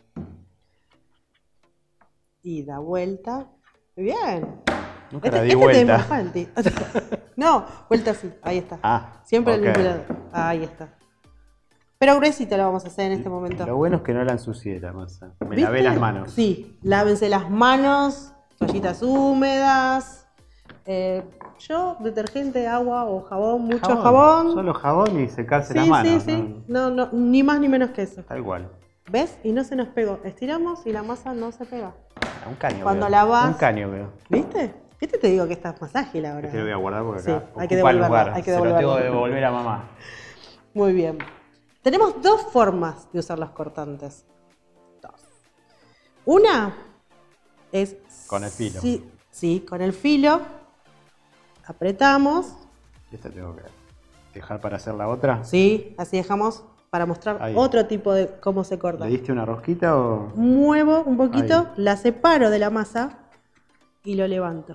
Y da vuelta. Muy bien. Nunca Este, la di este te vuelta. empujanti. No, vuelta así, ahí está. Ah, Siempre ok. el mismo lado. Ahí está. Pero gruesita lo vamos a hacer en este momento. Lo bueno es que no la ensucié la masa. Me ¿Viste? lavé las manos. Sí, lávense las manos, toallitas húmedas. Eh, yo, detergente, agua o jabón, mucho jabón. Solo jabón y secarse Sí, las manos. sí, sí. No, no, ni más ni menos que eso. ¿no? Tal cual. ¿Ves? Y no se nos pegó. Estiramos y la masa no se pega. Un caño. Cuando veo. lavas- Un caño veo. ¿Viste? ¿Viste? Te digo que está más ágil ahora. Este lo voy a guardar porque Sí, acá hay que ocupa el devolverlo, lugar. hay que Se lo devolverlo. tengo que devolver a mamá. Muy bien. Tenemos dos formas de usar los cortantes. Dos. Una es... Con el filo. Sí, sí, con el filo. Apretamos. Esta tengo que dejar para hacer la otra. Sí, así dejamos para mostrar Ahí. otro tipo de cómo se corta. ¿Le diste una rosquita o...? Muevo un poquito, Ahí. la separo de la masa y lo levanto.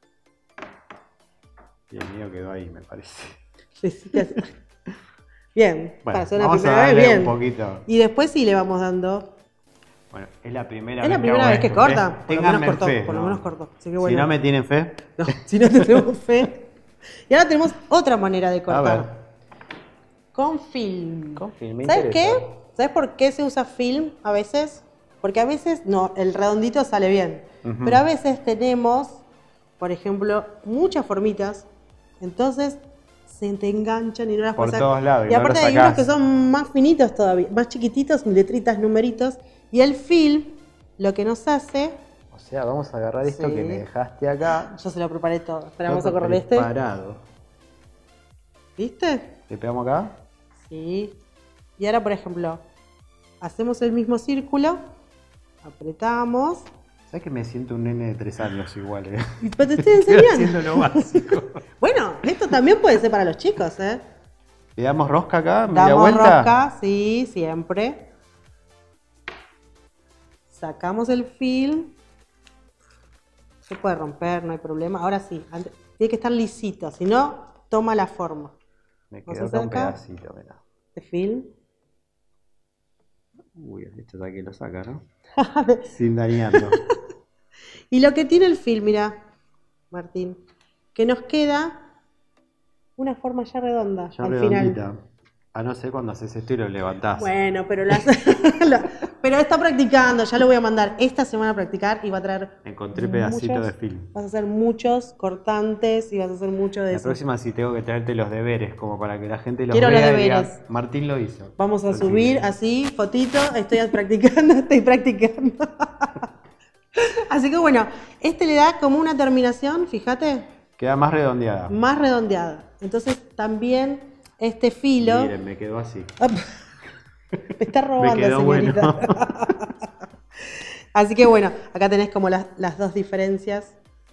Y el mío quedó ahí, me parece. Necesita hacer- Bien, Bueno, para hacer una vamos a primera vez, darle bien. un poquito. Y después sí le vamos dando. Bueno, es la primera Es vez la primera vez que hago corta. esto. Por lo Ténganme menos cortó. fe, Por lo ¿no? menos cortó. Así que Si bueno. no me tienen fe, No, si no tenemos fe. Y ahora tenemos otra manera de a cortar. ver. Con film. Con film, me ¿Sabes interesa. qué? ¿Sabes por qué se usa film a veces? Porque a veces no, el redondito sale bien. Ujú. Pero a veces tenemos, por ejemplo, muchas formitas. Entonces se te enganchan y no las Por puedes todos sacar. lados, y Y no aparte lo hay unos sacás. que son más finitos todavía, más chiquititos, letritas, numeritos. Y el film lo que nos hace, O sea, vamos a agarrar esto Sí. que me dejaste acá. yo se lo preparé todo. Espera, vamos a Todo correr este. preparado. ¿Viste? ¿Le pegamos acá? Sí. Y ahora, por ejemplo, hacemos el mismo círculo, apretamos. ¿Sabes que me siento un nene de tres años igual? Eh? Y pues te estoy Estoy enseñando. haciendo lo básico. Bueno, esto también puede ser para los chicos, ¿eh? ¿Le damos rosca acá? ¿Media Damos vuelta? rosca, sí, siempre. Sacamos el film. Se puede romper, no hay problema. Ahora sí, antes- tiene que estar lisito, si no, toma la forma. Me ¿Vamos quedó a acá un sacar? pedacito, mirá. De film. Uy, esto ya que lo saca, ¿no? Sin dañarlo. Y lo que tiene el film, mira, Martín, que nos queda una forma ya redonda Ya al redondita. final. A no ser cuando haces esto y lo levantás. Bueno, pero las- la- pero está practicando, ya lo voy a mandar esta semana a practicar y va a traer. Encontré pedacito muchos- de film. Vas a hacer muchos cortantes y vas a hacer mucho de La eso. próxima sí tengo que traerte los deberes, como para que la gente los Quiero vea los y diga, deberes. Martín lo hizo. Vamos a Al subir fin. así, fotito, estoy practicando, estoy practicando. Así que bueno, este le da como una terminación, fíjate, Queda más redondeada. más redondeada. Entonces también este filo. Miren, me quedó así. Me está robando, Me quedó señorita. bueno. Así que bueno, acá tenés como las, las dos diferencias.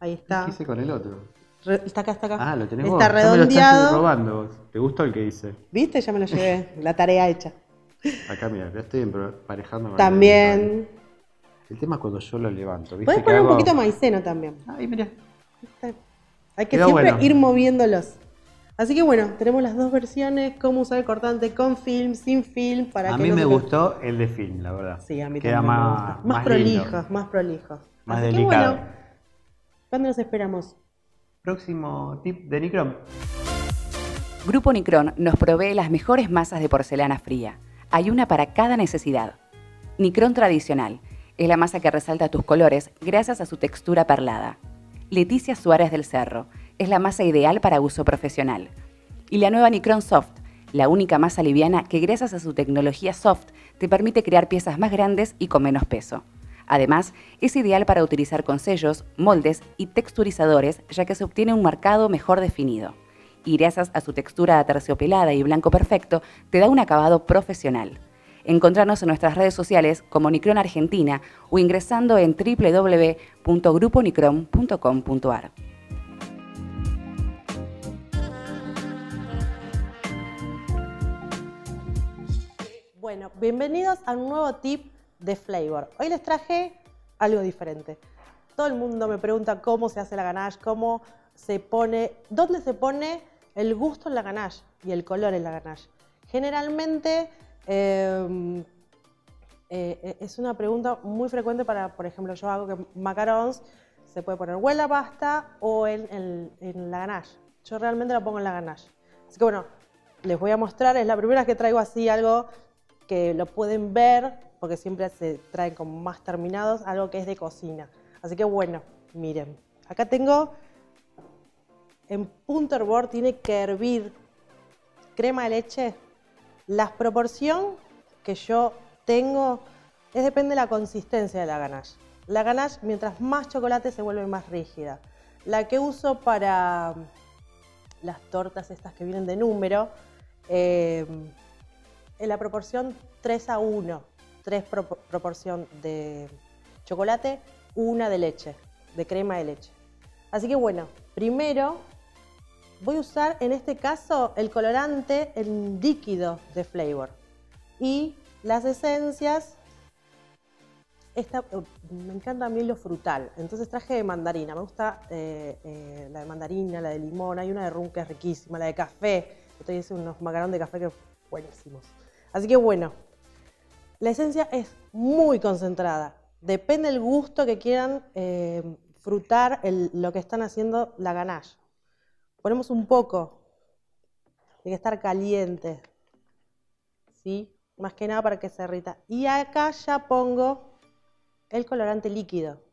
Ahí está. ¿Qué hice con el otro? Re- está acá, está acá. Ah, lo tenés Está vos. Yo me lo redondeado. estás robando vos. ¿Te gustó el que hice? ¿Viste? Ya me lo llevé. La tarea hecha. Acá, mira, ya estoy emparejando con el También. otro. El tema es cuando yo lo levanto. ¿Viste Podés que poner hago? un poquito de maicena también. Ay, mira. Hay que Quedó siempre bueno. ir moviéndolos. Así que bueno, tenemos las dos versiones, cómo usar el cortante con film, sin film, para A que mí no me se- gustó el de film, la verdad. Sí, a mí Queda también me más, gusta. Más, más prolijos, lindo, más prolijos. más Así que delicado. bueno, ¿cuándo nos esperamos? Próximo tip de Nicrom. Grupo Nicron nos provee las mejores masas de porcelana fría. Hay una para cada necesidad. Nicron Tradicional es la masa que resalta tus colores gracias a su textura perlada. Leticia Suárez del Cerro es la masa ideal para uso profesional. Y la nueva Nicron Soft, la única masa liviana que gracias a su tecnología soft te permite crear piezas más grandes y con menos peso. Además, es ideal para utilizar con sellos, moldes y texturizadores, ya que se obtiene un marcado mejor definido. Y gracias a su textura aterciopelada y blanco perfecto, te da un acabado profesional. Encontrarnos en nuestras redes sociales como Nicron Argentina o ingresando en doble u doble u doble u punto grupo nicron punto com punto a r. Bueno, bienvenidos a un nuevo tip de Flavor. Hoy les traje algo diferente. Todo el mundo me pregunta cómo se hace la ganache, cómo se pone, dónde se pone el gusto en la ganache y el color en la ganache. Generalmente eh, eh, es una pregunta muy frecuente para, por ejemplo, yo hago que macarons se puede poner o en la pasta o en, en, en la ganache. Yo realmente la pongo en la ganache. Así que bueno, les voy a mostrar, es la primera vez que traigo así algo que lo pueden ver, porque siempre se traen como más terminados, algo que es de cocina. Así que bueno, miren, acá tengo, en punto board tiene que hervir crema de leche. La proporción que yo tengo es depende de la consistencia de la ganache. La ganache, mientras más chocolate, se vuelve más rígida. La que uso para las tortas estas que vienen de número, eh, en la proporción tres a uno, tres pro proporción de chocolate, una de leche, de crema de leche. Así que bueno, primero voy a usar en este caso el colorante en líquido de Flavor y las esencias. Esta, me encanta a mí lo frutal, entonces traje de mandarina, me gusta eh, eh, la de mandarina, la de limón, hay una de rum que es riquísima, la de café, estoy haciendo unos macarons de café que buenísimos. Así que bueno, la esencia es muy concentrada, depende del gusto que quieran eh, frutar el, lo que están haciendo la ganache. Ponemos un poco, tiene que estar caliente, ¿sí? Más que nada para que se derrita. Y acá ya pongo el colorante líquido.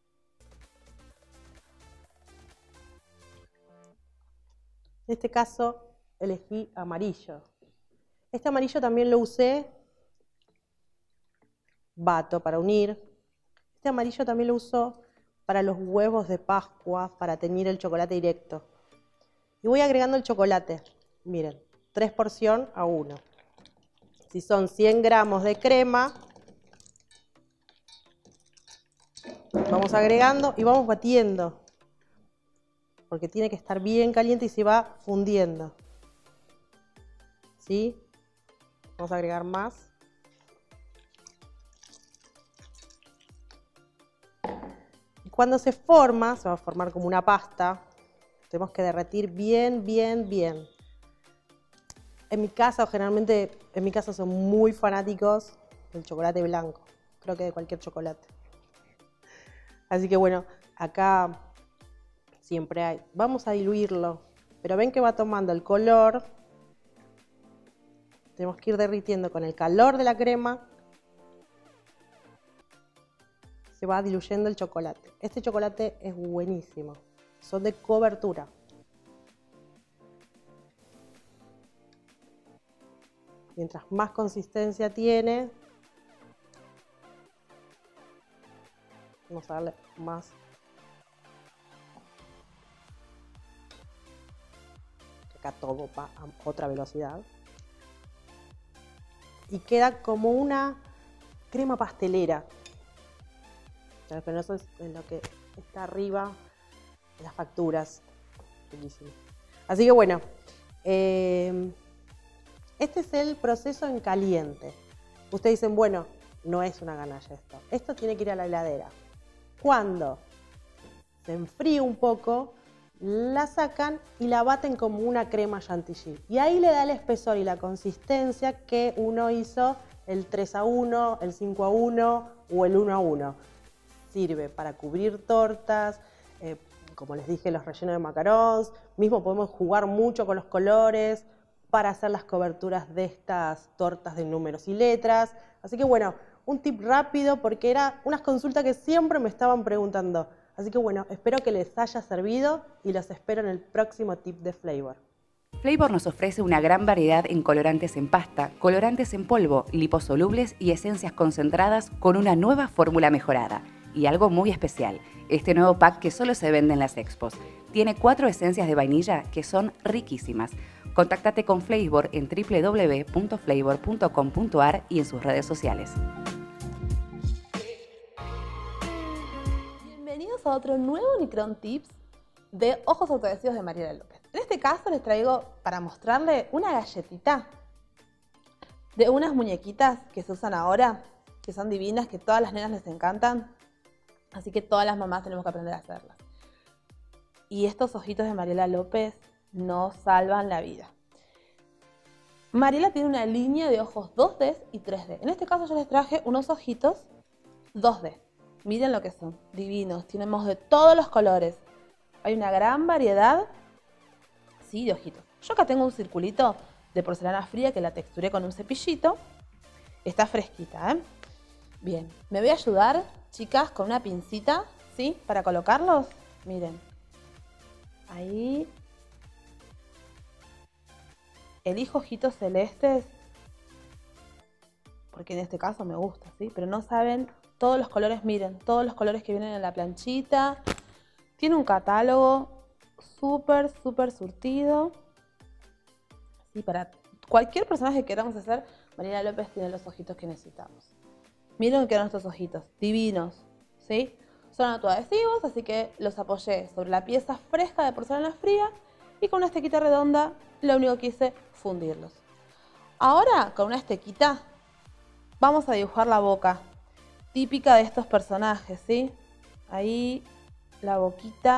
En este caso elegí amarillo. Este amarillo también lo usé bato para unir. Este amarillo también lo uso para los huevos de Pascua, para teñir el chocolate directo. Y voy agregando el chocolate. Miren, tres porciones a uno. Si son cien gramos de crema, vamos agregando y vamos batiendo, porque tiene que estar bien caliente y se va fundiendo. ¿Sí? Vamos a agregar más. Y cuando se forma, se va a formar como una pasta. Tenemos que derretir bien, bien, bien. En mi casa, generalmente, en mi casa son muy fanáticos del chocolate blanco. Creo que de cualquier chocolate. Así que bueno, acá siempre hay. Vamos a diluirlo, pero ven que va tomando el color. Tenemos que ir derritiendo con el calor de la crema. Se va diluyendo el chocolate. Este chocolate es buenísimo. Son de cobertura. Mientras más consistencia tiene, vamos a darle más. Acá todo va a otra velocidad. Y queda como una crema pastelera. Pero eso es lo que está arriba las facturas. Riquísimo. Así que bueno, eh, este es el proceso en caliente. Ustedes dicen, bueno, no es una ganalla esto. Esto tiene que ir a la heladera. Cuando se enfríe un poco, la sacan y la baten como una crema chantilly. Y ahí le da el espesor y la consistencia que uno hizo el tres a uno, el cinco a uno o el uno a uno. Sirve para cubrir tortas, eh, como les dije, los rellenos de macarons. Mismo podemos jugar mucho con los colores para hacer las coberturas de estas tortas de números y letras. Así que bueno, un tip rápido porque era unas consultas que siempre me estaban preguntando. Así que bueno, espero que les haya servido y los espero en el próximo tip de Flavor. Flavor nos ofrece una gran variedad en colorantes en pasta, colorantes en polvo, liposolubles y esencias concentradas con una nueva fórmula mejorada. Y algo muy especial, este nuevo pack que solo se vende en las expos. Tiene cuatro esencias de vainilla que son riquísimas. Contáctate con Flavor en doble u doble u doble u punto flavor punto com punto a r y en sus redes sociales. Bienvenidos a otro nuevo Nicron Tips de ojos autoadhesivos de Mariela López. En este caso les traigo para mostrarle una galletita de unas muñequitas que se usan ahora, que son divinas, que todas las nenas les encantan. Así que todas las mamás tenemos que aprender a hacerlas. Y estos ojitos de Mariela López nos salvan la vida. Mariela tiene una línea de ojos dos D y tres D. En este caso yo les traje unos ojitos dos D. Miren lo que son, divinos. Tenemos de todos los colores. Hay una gran variedad, sí, de ojitos. Yo acá tengo un circulito de porcelana fría que la texturé con un cepillito. Está fresquita, ¿eh? Bien, me voy a ayudar, chicas, con una pincita, ¿sí? Para colocarlos, miren. Ahí. Elijo ojitos celestes, porque en este caso me gusta, ¿sí? Pero no saben todos los colores, miren, todos los colores que vienen en la planchita. Tiene un catálogo súper, súper surtido. Sí, para cualquier personaje que queramos hacer, Mariela López tiene los ojitos que necesitamos. Miren que quedan estos ojitos, divinos, ¿sí? Son autoadhesivos, así que los apoyé sobre la pieza fresca de porcelana fría y con una estequita redonda lo único que hice fundirlos. Ahora, con una estequita, vamos a dibujar la boca típica de estos personajes, ¿sí? Ahí la boquita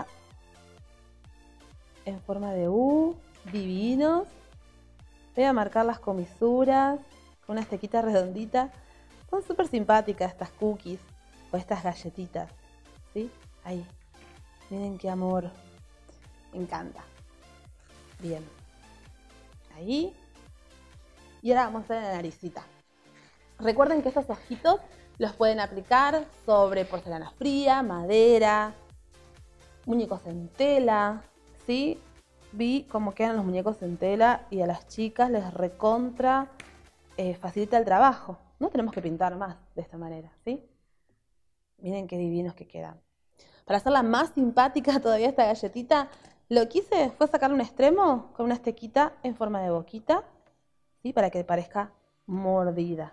en forma de U, divinos. Voy a marcar las comisuras con una estequita redondita. Son súper simpáticas estas cookies o estas galletitas, ¿sí? Ahí. Miren qué amor. Me encanta. Bien. Ahí. Y ahora vamos a hacer la naricita. Recuerden que estos ojitos los pueden aplicar sobre porcelana fría, madera, muñecos en tela, ¿sí? Vi cómo quedan los muñecos en tela y a las chicas les recontra eh, facilita el trabajo. No tenemos que pintar más de esta manera, ¿sí? Miren qué divinos que quedan. Para hacerla más simpática todavía esta galletita, lo que hice fue sacarle un extremo con una estequita en forma de boquita, ¿sí? Para que parezca mordida.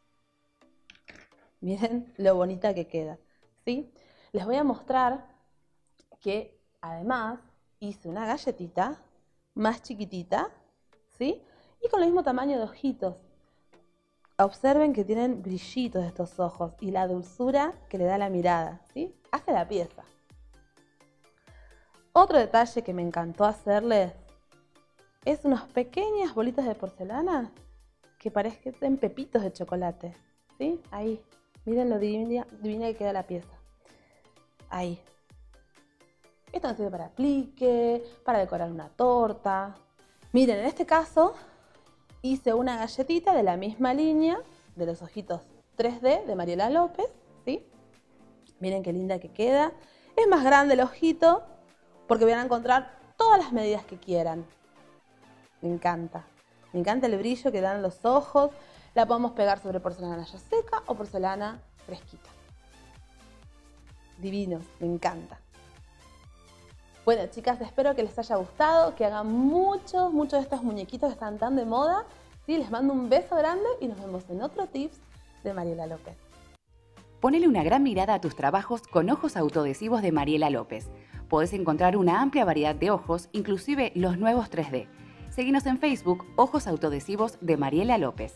Miren lo bonita que queda, ¿sí? Les voy a mostrar que además hice una galletita más chiquitita, ¿sí? Y con el mismo tamaño de ojitos. Observen que tienen brillitos estos ojos y la dulzura que le da la mirada, ¿sí? Hace la pieza. Otro detalle que me encantó hacerles es unas pequeñas bolitas de porcelana que parecen pepitos de chocolate, ¿sí? Ahí. Miren lo divina, divina que queda la pieza. Ahí. Esto nos sirve para aplique, para decorar una torta. Miren, en este caso hice una galletita de la misma línea de los ojitos tres D de Mariela López, ¿sí? Miren qué linda que queda. Es más grande el ojito porque van a encontrar todas las medidas que quieran. Me encanta. Me encanta el brillo que dan los ojos. La podemos pegar sobre porcelana ya seca o porcelana fresquita. Divinos, me encanta. Bueno, chicas, espero que les haya gustado, que hagan muchos, muchos de estos muñequitos que están tan de moda. ¿Sí? Les mando un beso grande y nos vemos en otro tips de Mariela López. Ponele una gran mirada a tus trabajos con ojos autoadhesivos de Mariela López. Podés encontrar una amplia variedad de ojos, inclusive los nuevos tres D. Seguinos en Facebook, Ojos Autoadhesivos de Mariela López.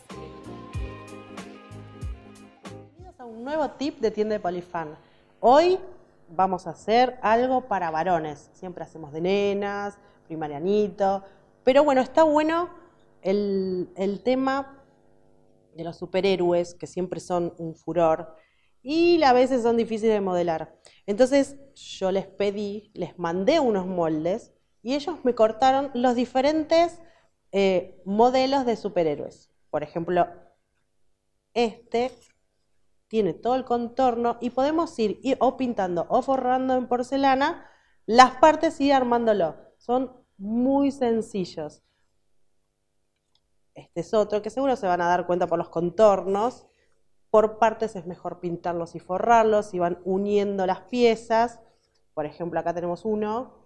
Bienvenidos a un nuevo tip de Tienda de Polifan. Hoy vamos a hacer algo para varones. Siempre hacemos de nenas, primarianito. Pero bueno, está bueno el, el tema de los superhéroes, que siempre son un furor. Y a veces son difíciles de modelar. Entonces yo les pedí, les mandé unos moldes y ellos me cortaron los diferentes eh, modelos de superhéroes. Por ejemplo, este tiene todo el contorno y podemos ir, ir o pintando o forrando en porcelana las partes y ir armándolo. Son muy sencillos. Este es otro que seguro se van a dar cuenta por los contornos. Por partes es mejor pintarlos y forrarlos y van uniendo las piezas. Por ejemplo, acá tenemos uno.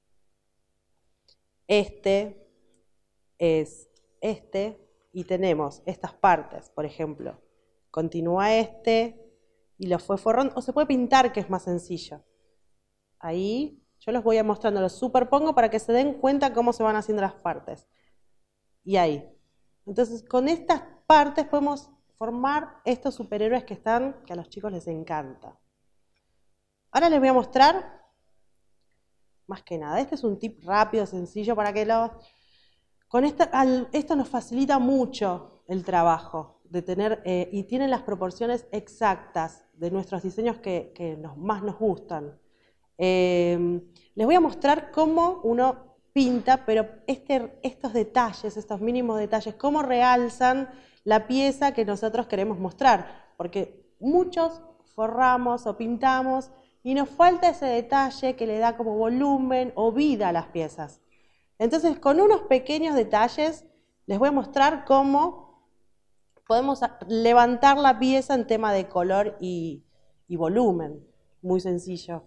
Este es este y tenemos estas partes, por ejemplo. Continúa este y lo fue forrando. O se puede pintar, que es más sencillo. Ahí yo los voy a mostrando, los superpongo para que se den cuenta cómo se van haciendo las partes. Y ahí. Entonces, con estas partes podemos formar estos superhéroes que están, que a los chicos les encanta. Ahora les voy a mostrar, más que nada, este es un tip rápido, sencillo, para que lo... Con esta, al, esto nos facilita mucho el trabajo, de tener, eh, y tienen las proporciones exactas de nuestros diseños que, que nos, más nos gustan. Eh, les voy a mostrar cómo uno pinta, pero este, estos detalles, estos mínimos detalles, cómo realzan la pieza que nosotros queremos mostrar, porque muchos forramos o pintamos y nos falta ese detalle que le da como volumen o vida a las piezas. Entonces, con unos pequeños detalles les voy a mostrar cómo podemos levantar la pieza en tema de color y, y volumen. Muy sencillo.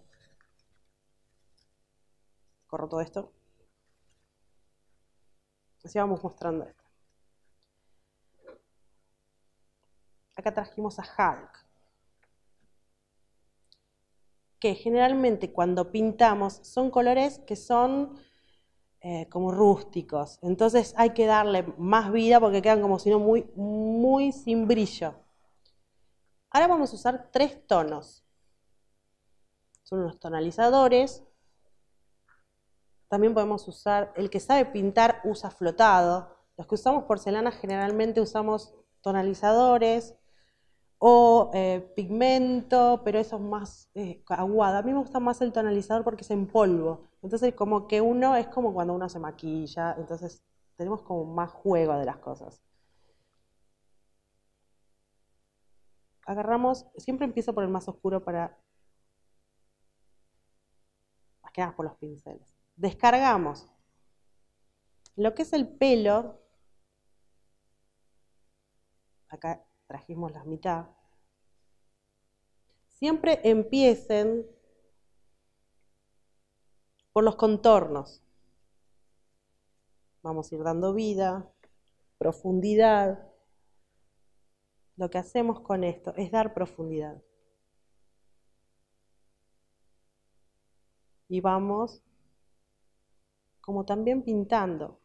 Corro todo esto. Así vamos mostrando esto. Acá trajimos a Hulk, que generalmente cuando pintamos son colores que son eh, como rústicos, entonces hay que darle más vida porque quedan como si no muy, muy sin brillo. Ahora vamos a usar tres tonos, son unos tonalizadores. También podemos usar, el que sabe pintar usa flotado, los que usamos porcelana generalmente usamos tonalizadores o eh, pigmento, pero eso es más eh, aguado. A mí me gusta más el tonalizador porque es en polvo. Entonces como que uno, es como cuando uno se maquilla, entonces tenemos como más juego de las cosas. Agarramos, siempre empiezo por el más oscuro para, más que nada por los pinceles. Descargamos lo que es el pelo. Acá trajimos la mitad. Siempre empiecen por los contornos. Vamos a ir dando vida, profundidad. Lo que hacemos con esto es dar profundidad. Y vamos como también pintando.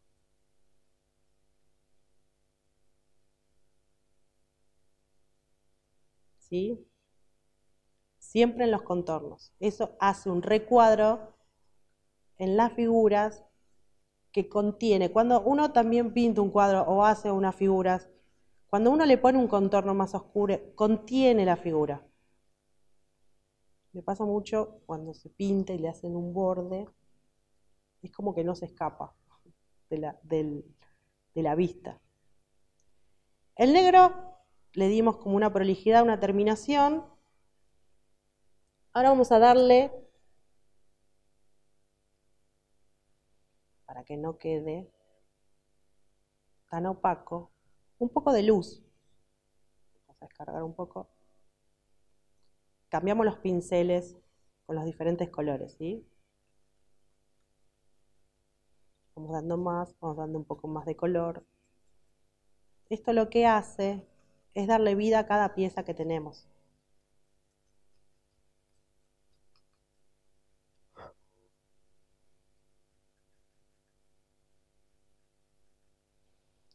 ¿Sí? Siempre en los contornos. Eso hace un recuadro en las figuras que contiene. Cuando uno también pinta un cuadro o hace unas figuras, cuando uno le pone un contorno más oscuro, contiene la figura. Me pasa mucho cuando se pinta y le hacen un borde, es como que no se escapa de la, del, de la vista. El negro le dimos como una prolijidad, una terminación. Ahora vamos a darle, para que no quede tan opaco, un poco de luz. Vamos a descargar un poco. Cambiamos los pinceles con los diferentes colores, ¿sí? Vamos dando más, vamos dando un poco más de color. Esto lo que hace es darle vida a cada pieza que tenemos.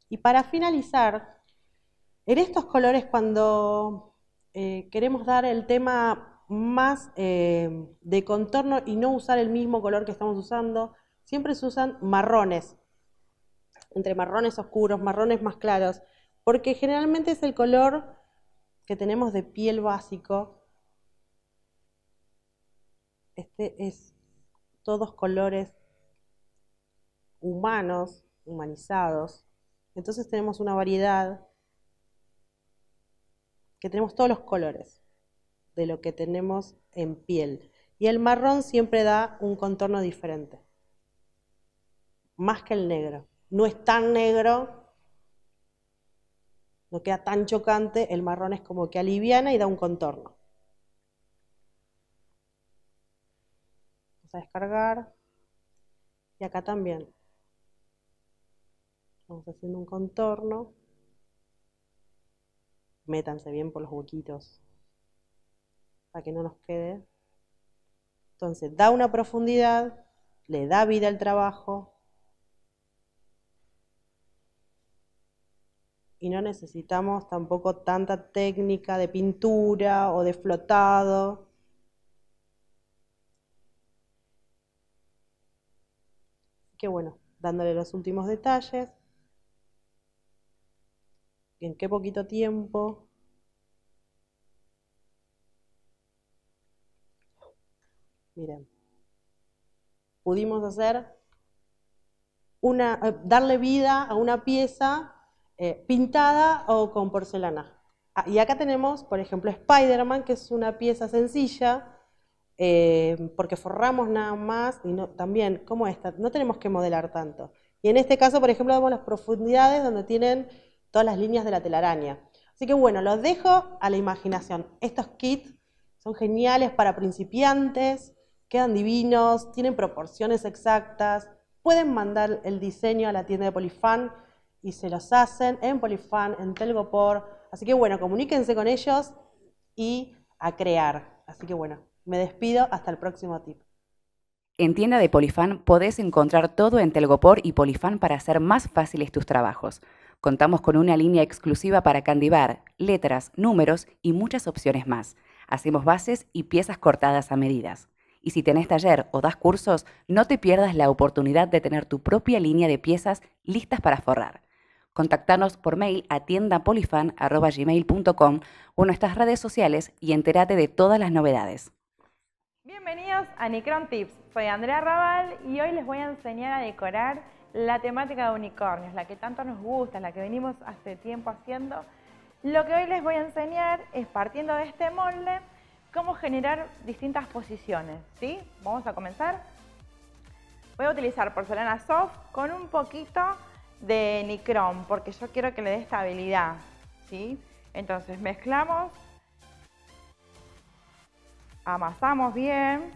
Y para finalizar, en estos colores cuando eh, queremos dar el tema más eh, de contorno y no usar el mismo color que estamos usando, siempre se usan marrones, entre marrones oscuros, marrones más claros, porque generalmente es el color que tenemos de piel básico. Este es todos colores humanos, humanizados. Entonces tenemos una variedad que tenemos todos los colores de lo que tenemos en piel. Y el marrón siempre da un contorno diferente, más que el negro. No es tan negro, no queda tan chocante, el marrón es como que aliviana y da un contorno. Vamos a descargar. Y acá también. Vamos haciendo un contorno. Métanse bien por los huequitos para que no nos quede. Entonces da una profundidad, le da vida al trabajo y no necesitamos tampoco tanta técnica de pintura o de flotado. Que bueno, dándole los últimos detalles. ¿En qué poquito tiempo? Miren, pudimos hacer una, eh, darle vida a una pieza eh, pintada o con porcelana. Ah, y acá tenemos, por ejemplo, Spider-Man, que es una pieza sencilla, eh, porque forramos nada más, y no, también, como esta, no tenemos que modelar tanto. Y en este caso, por ejemplo, vemos las profundidades donde tienen todas las líneas de la telaraña. Así que bueno, los dejo a la imaginación. Estos kits son geniales para principiantes, quedan divinos, tienen proporciones exactas. Pueden mandar el diseño a la tienda de Polifan y se los hacen en Polifan, en Telgopor. Así que bueno, comuníquense con ellos y a crear. Así que bueno, me despido hasta el próximo tip. En tienda de Polifan podés encontrar todo en Telgopor y Polifan para hacer más fáciles tus trabajos. Contamos con una línea exclusiva para candibar, letras, números y muchas opciones más. Hacemos bases y piezas cortadas a medidas. Y si tenés taller o das cursos, no te pierdas la oportunidad de tener tu propia línea de piezas listas para forrar. Contactanos por mail a tiendapolifan arroba gmail punto com o en nuestras redes sociales y entérate de todas las novedades. Bienvenidos a Nicron Tips. Soy Andrea Raval y hoy les voy a enseñar a decorar la temática de unicornios, la que tanto nos gusta, la que venimos hace tiempo haciendo. Lo que hoy les voy a enseñar es, partiendo de este molde, cómo generar distintas posiciones, ¿sí? Vamos a comenzar. Voy a utilizar porcelana soft con un poquito de Nicron, porque yo quiero que le dé estabilidad, ¿sí? Entonces mezclamos, amasamos bien.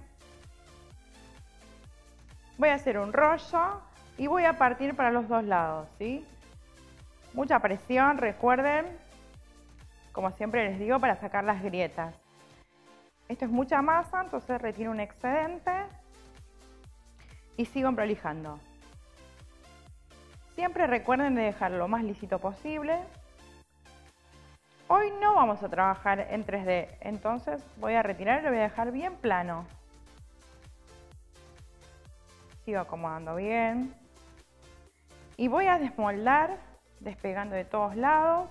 Voy a hacer un rollo y voy a partir para los dos lados, ¿sí? Mucha presión, recuerden, como siempre les digo, para sacar las grietas. Esto es mucha masa, entonces retiro un excedente y sigo prolijando. Siempre recuerden de dejarlo lo más lisito posible. Hoy no vamos a trabajar en tres D, entonces voy a retirar y lo voy a dejar bien plano. Sigo acomodando bien. Y voy a desmoldar, despegando de todos lados.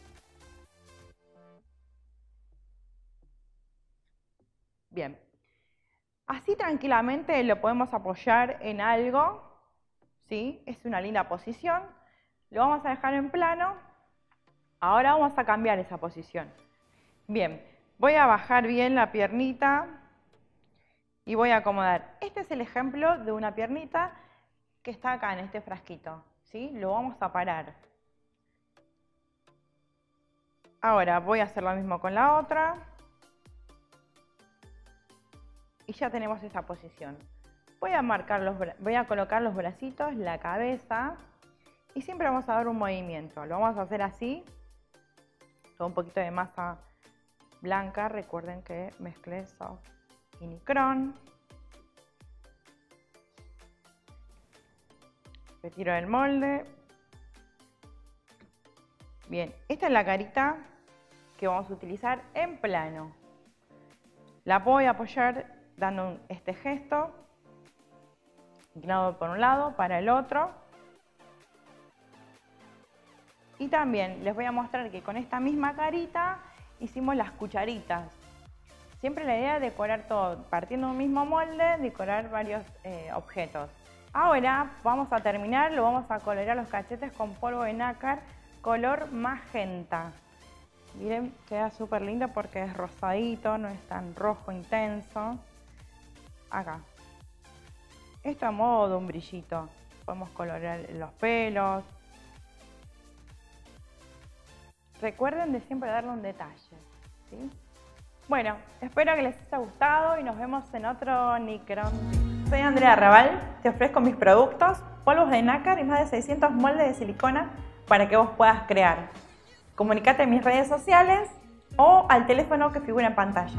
Bien. Así tranquilamente lo podemos apoyar en algo, ¿sí? Es una linda posición. Lo vamos a dejar en plano. Ahora vamos a cambiar esa posición. Bien, voy a bajar bien la piernita y voy a acomodar. Este es el ejemplo de una piernita que está acá en este frasquito, ¿sí? Lo vamos a parar. Ahora voy a hacer lo mismo con la otra. Y ya tenemos esa posición. Voy a marcar los, voy a colocar los bracitos, la cabeza y siempre vamos a dar un movimiento. Lo vamos a hacer así, con un poquito de masa blanca. Recuerden que mezclé soft y Nicron. Retiro el molde Bien, esta es la carita que vamos a utilizar en plano. La voy a apoyar dando un- este gesto, inclinado por un lado, para el otro. Y también les voy a mostrar que con esta misma carita hicimos las cucharitas. Siempre la idea es decorar todo, partiendo de un mismo molde, decorar varios eh, objetos. Ahora vamos a terminar, lo vamos a colorear los cachetes con polvo de nácar color magenta. Miren, queda súper lindo porque es rosadito, no es tan rojo intenso. Acá. Esto a modo de un brillito. Podemos colorear los pelos. Recuerden de siempre darle un detalle, ¿sí? Bueno, espero que les haya gustado y nos vemos en otro Nicron. Soy Andrea Raval, te ofrezco mis productos, polvos de nácar y más de seiscientos moldes de silicona para que vos puedas crear. Comunicate en mis redes sociales o al teléfono que figura en pantalla.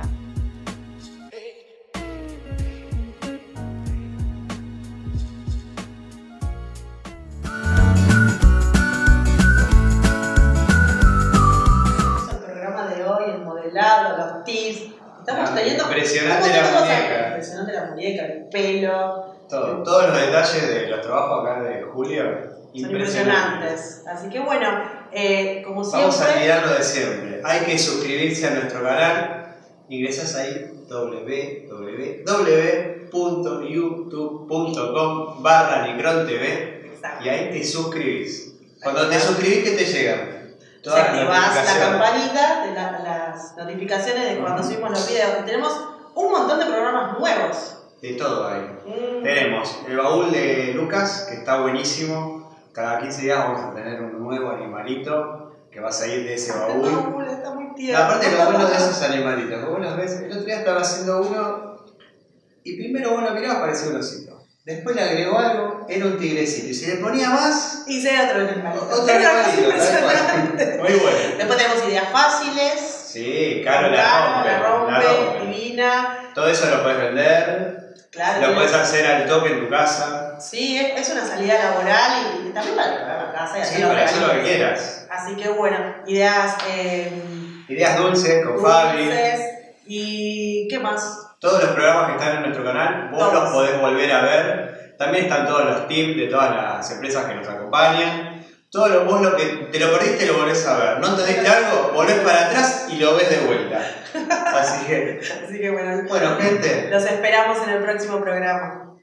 El programa de hoy, el modelado, los tips. Estamos Ah, teniendo. impresionante ¿cómo la todos muñeca. acá? Impresionante la muñeca, el pelo. Todo, todos los detalles de los trabajos acá de Julio, Son impresionantes. Así que bueno, eh, como Vamos a siempre. olvidarlo de siempre. Hay que suscribirse a nuestro canal. Ingresas ahí w w w punto youtube punto com barra Nicron T V Exacto. y ahí te suscribís. Cuando te suscribís, ¿qué te llega? O sea, activás la notificaciones. campanita de la- las notificaciones de cuando subimos los videos. Y tenemos un montón de programas nuevos. De todo ahí. Mm. Tenemos el baúl de Lucas, que está buenísimo. Cada quince días vamos a tener un nuevo animalito que va a salir de ese El baúl. baúl está muy tierno. La parte de lo bueno de esos animalitos, vos los ves, el otro día estaba haciendo uno y primero vos lo mirabas, parecía un osito. Después le agregó algo, era un tigrecito. Y si le ponía más, Y sea otro animalito. otro Es una cosa animalito, tal impresionante. cual. Muy bueno. Después tenemos ideas fáciles. Sí, Caro la Caro, rompe, la rompe, la rompe. divina. Todo eso lo puedes vender, Claro. lo puedes hacer al toque en tu casa. Sí, es, es una salida laboral y, y también para decorar la casa y hacer Sí, los para hacer lo que regalitos. quieras. Así que bueno, ideas eh, Ideas dulces con Fabi. dulces. ¿Y qué más? Todos los programas que están en nuestro canal, vos Todos. los podés volver a ver. También están todos los tips de todas las empresas que nos acompañan. Todo lo, vos lo que te lo perdiste lo volvés a ver. ¿No entendiste algo? Volvés para atrás y lo ves de vuelta. Así que, Así que bueno, bueno, gente. los esperamos en el próximo programa.